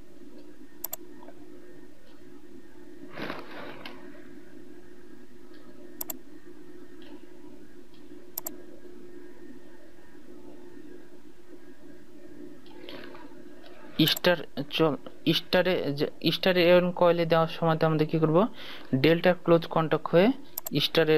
[SPEAKER 1] স্টার স্টারে স্টারে এন কয়েলে দেওয়ার সময় আমাদের কি করব, ডেল্টার ক্লোজ কন্ট্যাক্ট হয়ে স্টারের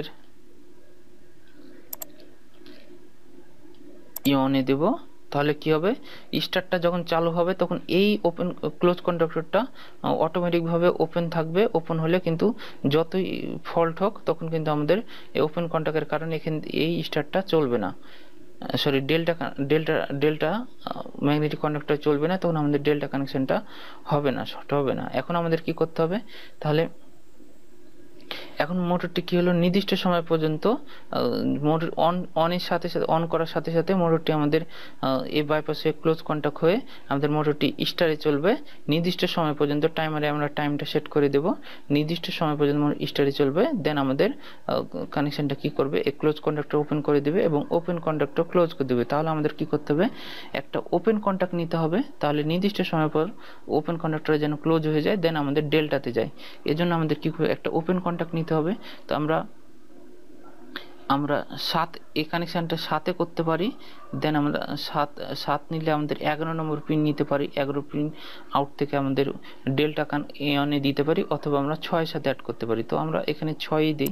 [SPEAKER 1] ইয়নে দেব, তাহলে কি হবে, স্টারটা যখন চালু হবে তখন এই ওপেন ক্লোজ কন্ট্যাক্টরটা অটোমেটিকভাবে ওপেন থাকবে। ওপেন হলে কিন্তু যতই ফল্ট হোক তখন কিন্তু আমাদের এই ওপেন কন্ট্যাক্টের কারণে এখানে এই স্টারটা চলবে না। Sorry delta delta delta magnetic conductor চলবে না, তখন আমাদের ডেল্টা কানেকশনটা হবে না, শর্ট হবে না। এখন আমাদের কি করতে হবে তাহলে, এখন মোটরটি কি হলো নির্দিষ্ট সময় পর্যন্ত মোটর অন অনের সাথে সাথে অন করার সাথে সাথে মোটরটি আমাদের এই বাইপাসে ক্লোজ কন্টাক্ট হয়ে আমাদের মোটরটি স্টারে চলবে নির্দিষ্ট সময় পর্যন্ত। টাইমারে আমরা টাইমটা সেট করে দেব, নির্দিষ্ট সময় পর্যন্ত স্টারে চলবে। দেন আমাদের কানেকশনটা কি করবে, এই ক্লোজ কন্টাক্টর ওপেন করে দেবে এবং ওপেন কন্টাক্টর ক্লোজ করে দেবে। তাহলে আমাদের কি করতে হবে, একটা ওপেন কন্টাক্ট নিতে হবে, তাহলে নির্দিষ্ট সময় পর ওপেন কন্টাক্টরে যেন ক্লোজ হয়ে যায়, দেন আমাদের ডেল্টাতে যায়। এজন্য আমাদের কি করে একটা ওপেন কন্টাক্ট নিতে হবে। তো আমরা আমরা সাত এই কানেকশানটা সাথে করতে পারি। দেন আমরা সাত সাত নিলে আমাদের এগারো নম্বর পিন নিতে পারি, এগারো পিন আউট থেকে আমাদের ডেল্টা কান এনে দিতে পারি, অথবা আমরা ছয়ের সাথে অ্যাড করতে পারি। তো আমরা এখানে ছয়ই দিই,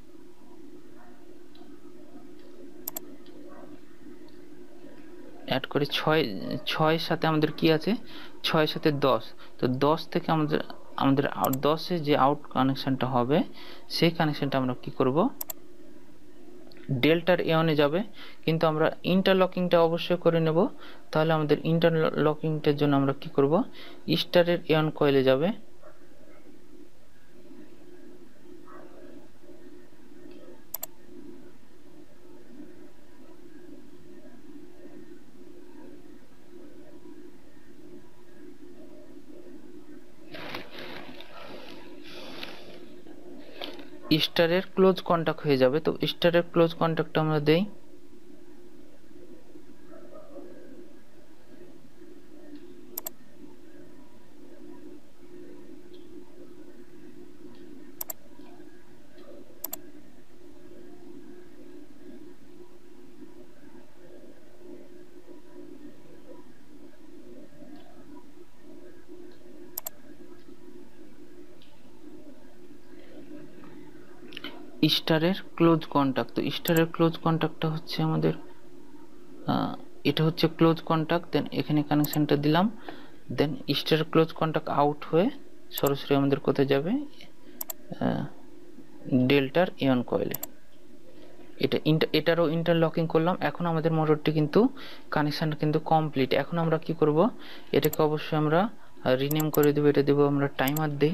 [SPEAKER 1] অ্যাড করি ছয়, ছয়ের সাথে আমাদের কি আছে, ছয়ের সাথে দশ। তো দশ থেকে আমাদের আমাদের দশে যে আউট কানেকশানটা হবে সেই কানেকশানটা আমরা কি করব, ডেল্টার এনে যাবে, কিন্তু আমরা ইন্টারলকিংটা অবশ্যই করে নেব। তাহলে আমাদের ইন্টারলকিংটার জন্য আমরা কি করব, স্টারের এন কয়েলে যাবে, স্টারের ক্লোজ কন্টাক্ট হয়ে যাবে। তো স্টারের ক্লোজ কন্টাক্ট আমরা দেই, স্টারের ক্লোজ কন্টাক্ট। তো স্টারের ক্লোজ কন্টাক্টটা হচ্ছে আমাদের, এটা হচ্ছে ক্লোজ কন্টাক্ট। দেন এখানে কানেকশানটা দিলাম, দেন স্টারের ক্লোজ কন্টাক্ট আউট হয়ে সরাসরি আমাদের কোথায় যাবে, ডেল্টার এন কয়েলে। এটা এটারও ইন্টারলকিং করলাম। এখন আমাদের মোটরটি কিন্তু কানেকশান কিন্তু কমপ্লিট। এখন আমরা কি করব, এটাকে অবশ্যই আমরা রিনেম করে দেবো, এটা দেবো আমরা টাইমার দিই,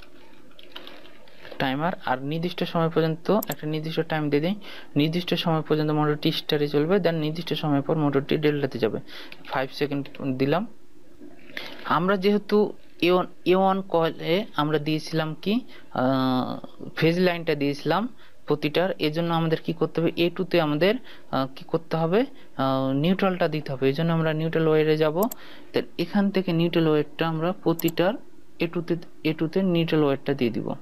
[SPEAKER 1] টাইমার। আর নির্দিষ্ট সময় পর্যন্ত একটা নির্দিষ্ট টাইম দিয়ে দিই, নির্দিষ্ট সময় পর্যন্ত মোটরটি স্টারে চলবে, দেন নির্দিষ্ট সময় পর মোটরটি ডেল্টাতে যাবে। ফাইভ সেকেন্ড দিলাম। আমরা যেহেতু এ ওয়ান এ ওয়ান কয়েলে আমরা দিয়েছিলাম কি, ফেজ লাইনটা দিয়েছিলাম প্রতিটার, এজন্য আমাদের কি করতে হবে, এ টুতে আমাদের কি করতে হবে, নিউট্রালটা দিতে হবে। এই জন্য আমরা নিউট্রাল ওয়ারে যাব। তো এখান থেকে নিউট্রাল ওয়ারটা আমরা প্রতিটার এ টুতে এ টুতে নিউট্রাল ওয়ারটা দিয়ে দিব।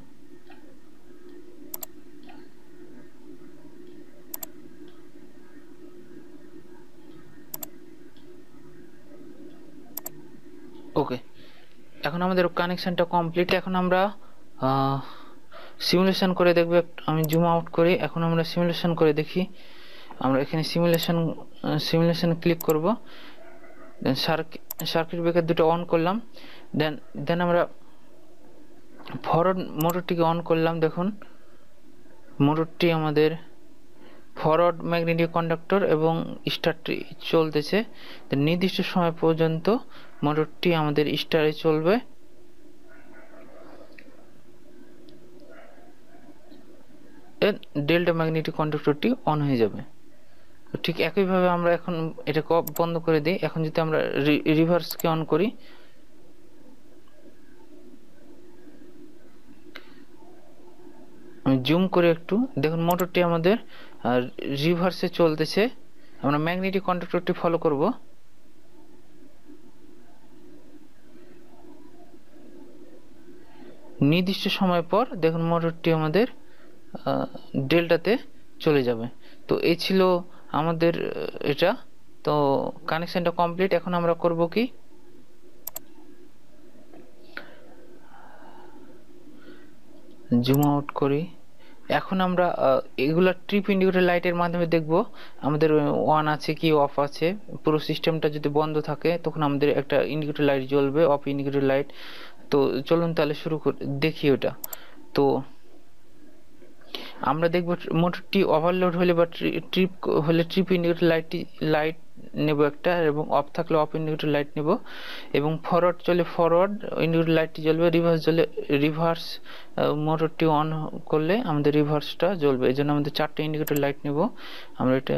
[SPEAKER 1] ওকে, এখন আমাদের কানেকশানটা কমপ্লিট। এখন আমরা সিমুলেশন করে দেখব, আমি জুম আউট করি। এখন আমরা সিমুলেশন করে দেখি। আমরা এখানে সিমুলেশন সিমুলেশন ক্লিক করব, দেন সার্কিট ব্রেকার দুটো অন করলাম। দেন দেন আমরা ফরওয়ার্ড মোটরটিকে অন করলাম। দেখুন মোটরটি আমাদের ফরওয়ার্ড ম্যাগনেটিক কন্ডাক্টর এবং স্টারটি চলতেছে। নির্দিষ্ট সময় পর্যন্ত মোটরটি আমাদের স্টারে চলবে। ডেল্টা ম্যাগনেটিক কন্ডাক্টরটি অন হয়ে যাবে। ঠিক একইভাবে আমরা এখন এটাকে বন্ধ করে দিই। এখন যদি আমরা রিভার্সকে অন করি, আমি জুম করে একটু দেখুন মোটরটি আমাদের রিভার্সে চলতেছে। আমরা ম্যাগনেটিক কন্ডাক্টরটি ফলো করব। নির্দিষ্ট সময় পর দেখুন মোটরটি আমাদের ডেল্টাতে চলে যাবে। তো এই ছিল আমাদের এটা। তো কানেকশনটা কমপ্লিট। এখন আমরা করব কি, জুম আউট করি। এখন আমরা এগুলা ট্রিপ ইন্ডিকেটর লাইটের মাধ্যমে দেখব আমাদের অন আছে কি অফ আছে। পুরো সিস্টেমটা যদি বন্ধ থাকে তখন আমাদের একটা ইন্ডিকেটর লাইট জ্বলবে, অফ ইন্ডিকেটর লাইট। তো চলুন তাহলে শুরু করি, দেখি ওটা। তো আমরা দেখব মোটরটি ওভারলোড হলে বা ট্রিপ হলে ট্রিপ ইন্ডিকেটর লাইটটি লাইট নেব একটা, এবং অফ থাকলে অফ ইন্ডিকেটর লাইট নেব, এবং ফরওয়ার্ড চলে ফরওয়ার্ড ইন্ডিকেটর লাইটটি জ্বলবে, রিভার্স জ্বলে রিভার্স মোটরটি অন করলে আমাদের রিভার্সটা জ্বলবে। এই জন্য আমাদের চারটে ইন্ডিকেটর লাইট নেব। আমরা এটা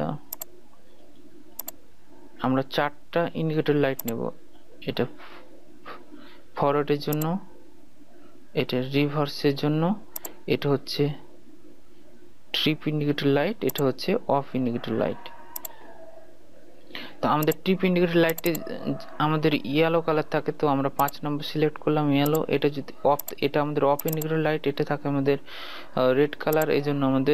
[SPEAKER 1] আমরা চারটা ইন্ডিকেটর লাইট নেব। এটা ফরওয়ার্ডের জন্য, এটা রিভার্সের জন্য, এটা হচ্ছে ট্রিপ ইন্ডিকেটর লাইট, এটা হচ্ছে অফ ইন্ডিকেটর লাইট। তো আমাদের ট্রিপ ইন্ডিকেটর লাইটটি আমাদের ইয়েলো কালার থাকে, তো আমরা পাঁচ নম্বর সিলেক্ট করলাম ইয়েলো। এটা যদি অফ, এটা আমাদের অফ ইন্ডিকেটর লাইট, এটা থাকে আমাদের রেড কালার, এই জন্য আমাদের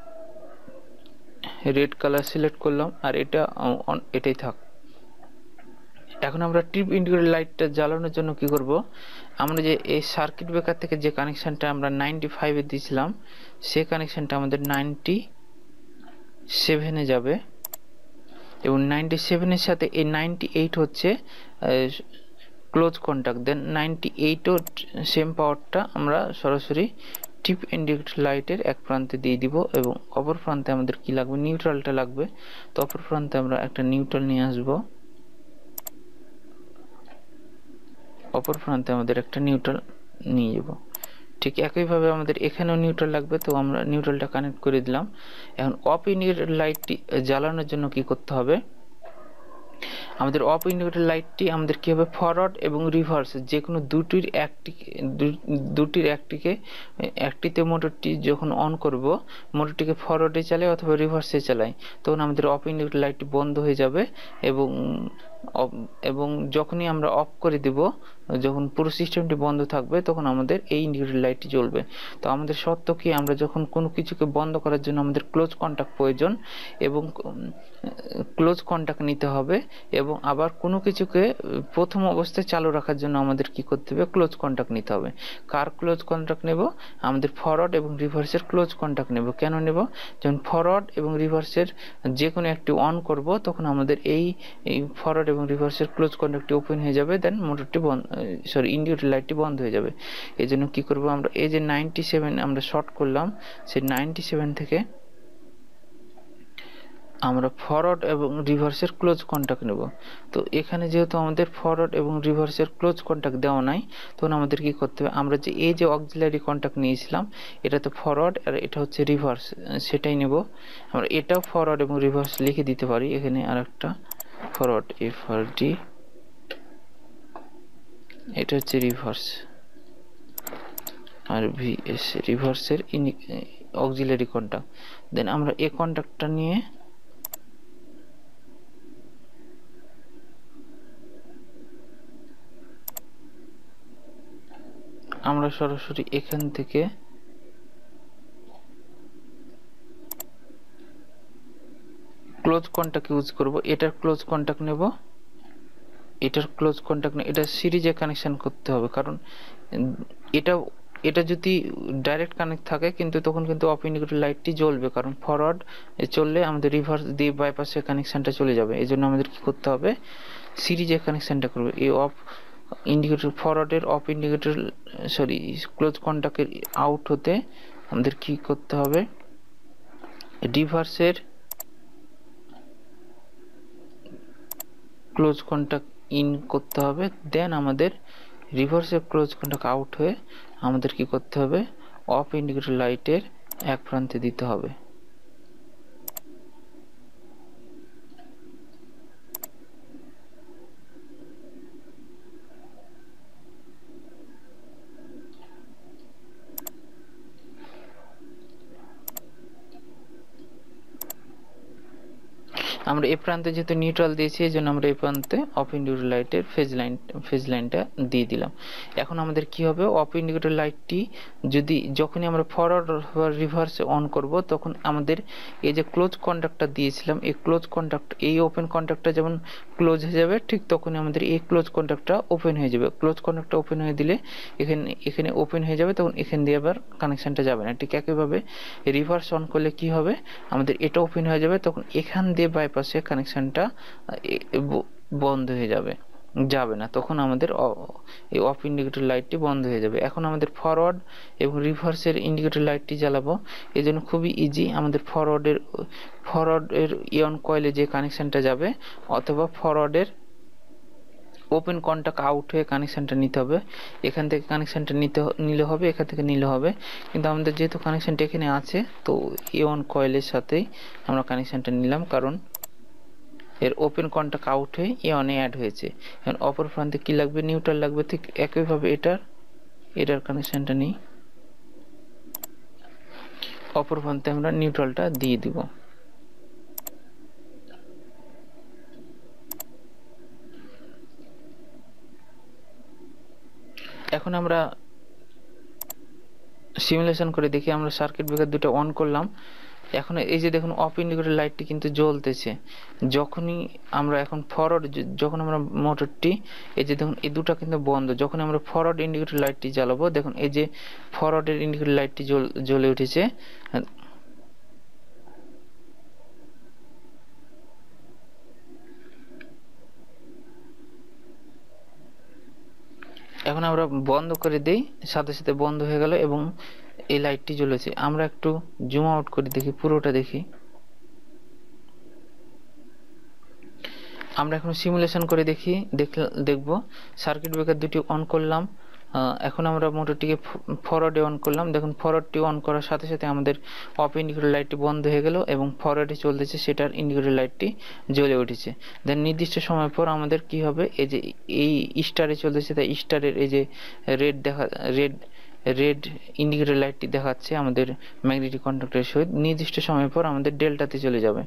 [SPEAKER 1] রেড কালার সিলেক্ট করলাম, আর এটা এটাই থাক। এখন আমরা ট্রিপ ইন্ডিকেটর লাইটটা জ্বালানোর জন্য কি করব, আমরা যে এই সার্কিট ব্রেকার থেকে যে কানেকশানটা আমরা নাইনটি ফাইভে দিয়েছিলাম, সে কানেকশানটা আমাদের নাইনটি সেভেনে যাবে, এবং নাইনটি সেভেনের সাথে এই নাইনটি এইট হচ্ছে ক্লোজ কন্ট্যাক্ট। দেন নাইনটি এইটও সেম পাওয়ারটা আমরা সরাসরি টিপ ইন্ডিকেটর লাইটের এক প্রান্তে দিয়ে দিব, এবং অপর প্রান্তে আমাদের কি লাগবে, নিউট্রালটা লাগবে। তো অপর প্রান্তে আমরা একটা নিউট্রাল নিয়ে আসব, অপর প্রান্তে আমাদের একটা নিউট্রাল নিয়ে যাব। ঠিক একইভাবে আমাদের এখানেও নিউট্রাল লাগবে, তো আমরা নিউট্রালটা কানেক্ট করে দিলাম। এখন অফ ইন্ডিকেটর লাইটটি জ্বালানোর জন্য কি করতে হবে, আমাদের অফ ইন্ডিকেটর লাইটটি আমাদের কি হবে, ফরওয়ার্ড এবং রিভার্স যে কোনো দুটির একটি দুটির একটিকে একটিতে মোটরটি যখন অন করব, মোটরটিকে ফরওয়ার্ডে চালাই অথবা রিভার্সে চালাই, তখন আমাদের অফ ইন্ডিকেটর লাইটটি বন্ধ হয়ে যাবে, এবং এবং যখনই আমরা অফ করে দেব, যখন পুরো সিস্টেমটি বন্ধ থাকবে, তখন আমাদের এই ইন্ডিকেটর লাইটটি জ্বলবে। তো আমাদের শর্ত কি, আমরা যখন কোনো কিছুকে বন্ধ করার জন্য আমাদের ক্লোজ কন্ট্যাক্ট প্রয়োজন, এবং ক্লোজ কন্ট্যাক্ট নিতে হবে, এবং আবার কোনো কিছুকে প্রথম অবস্থায় চালু রাখার জন্য আমাদের কি করতে হবে, ক্লোজ কন্ট্যাক্ট নিতে হবে। কার ক্লোজ কন্ট্যাক্ট নেব, আমাদের ফরওয়ার্ড এবং রিভার্সের ক্লোজ কন্ট্যাক্ট নেব। কেন নেব, যখন ফরওয়ার্ড এবং রিভার্সের যে কোনো একটি অন করব, তখন আমাদের এই ফরওয়ার্ড এবং রিভার্সের ক্লোজ কন্ট্যাক্টটি ওপেন হয়ে যাবে, দেন মোটরটি বন্ধ, সরি ইন্ডিকেটর লাইটটি বন্ধ হয়ে যাবে। এই জন্য কী করবো, আমরা এই যে নাইনটি সেভেন আমরা শর্ট করলাম, সেই নাইনটি সেভেন থেকে আমরা ফরওয়ার্ড এবং রিভার্সের ক্লোজ কন্ট্যাক্ট নেব। তো এখানে যেহেতু আমাদের ফরওয়ার্ড এবং রিভার্সের ক্লোজ কন্ট্যাক্ট দেওয়া নাই, তখন আমাদের কি করতে হবে, আমরা যে এই যে অক্সিলারি কন্ট্যাক্ট নিয়েছিলাম, এটা তো ফরওয়ার্ড আর এটা হচ্ছে রিভার্স, সেটাই নেব। আমরা এটাও ফরওয়ার্ড এবং রিভার্স লিখে দিতে পারি এখানে, আর একটা ফরওয়ার্ড এফ আর ডি, এটা হচ্ছে রিভার্স, আর ভি এস রিভার্সের অক্সিলারি কন্ট্যাক্ট। দেন আমরা এই কন্ট্যাক্টটা নিয়ে আমরা সরাসরি এখান থেকে ক্লোজ কন্ট্যাক্ট ইউজ করব। এটার ক্লোজ কন্ট্যাক্ট নেব, এটার ক্লোজ কন্ট্যাক্ট নেব, এটা সিরিজে কানেকশন করতে হবে, কারণ এটা এটা যদি ডাইরেক্ট কানেক্ট থাকে কিন্তু তখন কিন্তু অফ ইন্ডিকেটর লাইটটি জ্বলবে, কারণ ফরওয়ার্ড চললে আমাদের রিভার্স দিয়ে বাইপাসে কানেকশনটা চলে যাবে। এই জন্য আমাদের কি করতে হবে, সিরিজে কানেকশনটা করবে। এই অফ ইন্ডিকেটর ফরওয়ার্ডের অফ ইন্ডিকেটর সরি ক্লোজ কন্ট্যাক্টের আউট হতে আমাদের কি করতে হবে, রিভার্সের ক্লোজ কন্ট্যাক্ট ইন করতে হবে, দেন আমাদের রিভার্সের ক্লোজ কন্ট্যাক্ট আউট হয়ে আমাদের কি করতে হবে, অফ ইন্ডিকেটর লাইটের এক প্রান্তে দিতে হবে। আমরা এই প্রান্তে যেহেতু নিউট্রাল দিয়েছি, এই জন্য আমরা এই প্রান্তে অফ ইন্ডিকেটর লাইটের ফেজ লাইন ফেজ লাইনটা দিয়ে দিলাম। এখন আমাদের কি হবে, অফ ইন্ডিকেটর লাইটটি যদি যখনই আমরা ফরওয়ার্ড বা রিভার্সে অন করব, তখন আমাদের এই যে ক্লোজ কন্ট্যাক্টটা দিয়েছিলাম, এই ক্লোজ কন্ট্যাক্ট এই ওপেন কন্ট্যাক্টটা যেমন ক্লোজ হয়ে যাবে, ঠিক তখনই আমাদের এই ক্লোজ কন্ট্যাক্টটা ওপেন হয়ে যাবে। ক্লোজ কন্ট্যাক্টটা ওপেন হয়ে দিলে এখানে এখানে ওপেন হয়ে যাবে, তখন এখান দিয়ে আবার কানেকশানটা যাবে না। ঠিক একইভাবে রিভার্স অন করলে কি হবে, আমাদের এটা ওপেন হয়ে যাবে, তখন এখান দিয়ে বাইপাসে কানেকশানটা বন্ধ হয়ে যাবে। যাবে না, তখন আমাদের এই অফ ইন্ডিকেটর লাইটটি বন্ধ হয়ে যাবে। এখন আমাদের ফরওয়ার্ড এবং রিভার্সের ইন্ডিকেটর লাইটটি জ্বালাবো। এই জন্য খুবই ইজি, আমাদের ফরওয়ার্ডের ফরওয়ার্ডের ইয়ন কয়েলে যে কানেকশানটা যাবে অথবা ফরওয়ার্ডের ওপেন কন্টাক্ট আউট হয়ে কানেকশানটা নিতে হবে। এখান থেকে কানেকশানটা নিতে নিলে হবে, এখান থেকে নিলে হবে, কিন্তু আমাদের যেহেতু কানেকশানটা এখানে আছে তো ইয়ন কয়েলের সাথেই আমরা কানেকশানটা নিলাম, কারণ এর ওপেন কন্টাক্ট আউট হয়ে ইয়নে অ্যাড হয়েছে। এখন অপর প্রান্তে কী লাগবে, নিউট্রাল লাগবে। ঠিক একইভাবে এটার এটার কানেকশানটা নিই, অপর প্রান্তে আমরা নিউট্রালটা দিয়ে দিব। এখন আমরা সিমুলেশন করে দেখি, আমরা সার্কিট ব্রেকার দুটো অন করলাম। এখন এই যে দেখুন অফ ইন্ডিকেটর লাইটটি কিন্তু জ্বলতেছে। যখনই আমরা এখন ফরওয়ার্ড, যখন আমরা মোটরটি, এই যে দেখুন এই দুটো কিন্তু বন্ধ, যখন আমরা ফরওয়ার্ড ইন্ডিকেটর লাইটটি জ্বালাবো দেখুন এই যে ফরওয়ার্ডের ইন্ডিকেটর লাইটটি জ্বলে উঠেছে। এখন আমরা বন্ধ করে দেই, সাথে সাথে বন্ধ হয়ে গেল এবং এই লাইটটি জ্বলেছে। আমরা একটু জুম আউট করে দেখি, পুরোটা দেখি। আমরা এখন সিমুলেশন করে দেখি, দেখব সার্কিট ব্রেকার দুটি অন করলাম। এখন আমরা মোটরটিকে ফরওয়ার্ডে অন করলাম, দেখুন ফরওয়ার্ডটি অন করার সাথে সাথে আমাদের অফ ইন্ডিকেটর লাইটটি বন্ধ হয়ে গেল এবং ফরওয়ার্ডে চলতেছে সেটার ইন্ডিকেটর লাইটটি জ্বলে উঠেছে। দেন নির্দিষ্ট সময় পর আমাদের কি হবে, এই যে এই স্টারে চলতেছে তাই স্টারের এই যে রেড দেখা রেড রেড ইন্ডিকেটর লাইটটি দেখাচ্ছে আমাদের ম্যাগনেটিক কন্ট্যাক্টের সহিত। নির্দিষ্ট সময় পর আমাদের ডেল্টাতে চলে যাবে।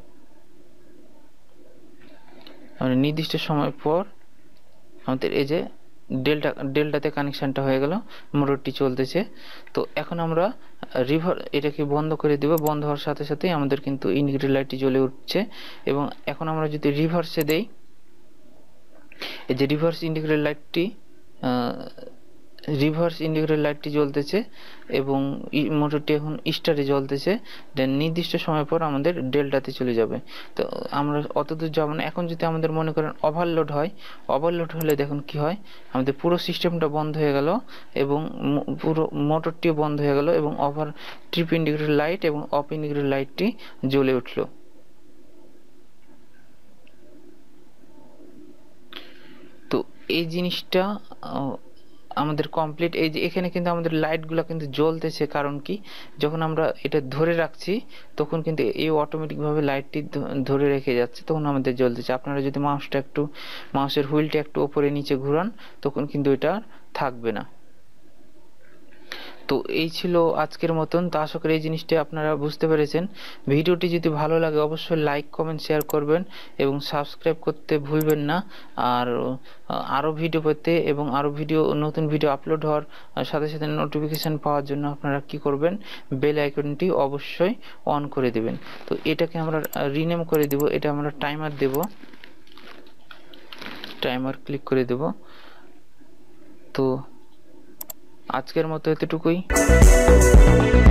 [SPEAKER 1] মানে নির্দিষ্ট সময় পর আমাদের এই যে ডেল্টা ডেল্টাতে কানেকশানটা হয়ে গেল, মোটরটি চলতেছে। তো এখন আমরা রিভার এটাকে বন্ধ করে দেব, বন্ধ হওয়ার সাথে সাথেই আমাদের কিন্তু ইন্ডিকেটর লাইটটি জ্বলে উঠছে। এবং এখন আমরা যদি রিভার্সে দেই, এই যে রিভার্স ইন্ডিকেটর লাইটটি রিভার্স ইন্ডিকেটর লাইটটি জ্বলতেছে এবং মোটরটি এখন স্টারে জ্বলতেছে। দেন নির্দিষ্ট সময় পর আমাদের ডেল্টাতে চলে যাবে। তো আমরা অতদূর যাব না। এখন যদি আমাদের মনে করেন ওভারলোড হয়, ওভারলোড হলে দেখুন কি হয়, আমাদের পুরো সিস্টেমটা বন্ধ হয়ে গেল এবং পুরো মোটরটিও বন্ধ হয়ে গেল এবং ওভার ট্রিপ ইন্ডিকেটর লাইট এবং অফ ইন্ডিকেটর লাইটটি জ্বলে উঠল। তো এই জিনিসটা আমাদের কমপ্লিট। এই যে এখানে কিন্তু আমাদের লাইটগুলো কিন্তু জ্বলতেছে, কারণ কি, যখন আমরা এটা ধরে রাখছি তখন কিন্তু এই অটোমেটিকভাবে লাইটটি ধরে রেখে যাচ্ছে, তখন আমাদের জ্বলতেছে। আপনারা যদি মাউসটা একটু মাউসের হুইলটা একটু ওপরে নিচে ঘুরান তখন কিন্তু এটা থাকবে না। তো এই ছিল আজকের মতন। তো আশা করি এই জিনিসটা আপনারা বুঝতে পেরেছেন। ভিডিওটি যদি ভালো লাগে অবশ্যই লাইক কমেন্ট শেয়ার করবেন এবং সাবস্ক্রাইব করতে ভুলবেন না। আর আরও ভিডিও পেতে এবং আরও ভিডিও নতুন ভিডিও আপলোড হওয়ার সাথে সাথে নোটিফিকেশান পাওয়ার জন্য আপনারা কি করবেন, বেল আইকনটি অবশ্যই অন করে দেবেন। তো এটাকে আমরা রিনেম করে দেব, এটা আমরা টাইমার দেব, টাইমার ক্লিক করে দেব। তো আজকের মতো এতটুকুই।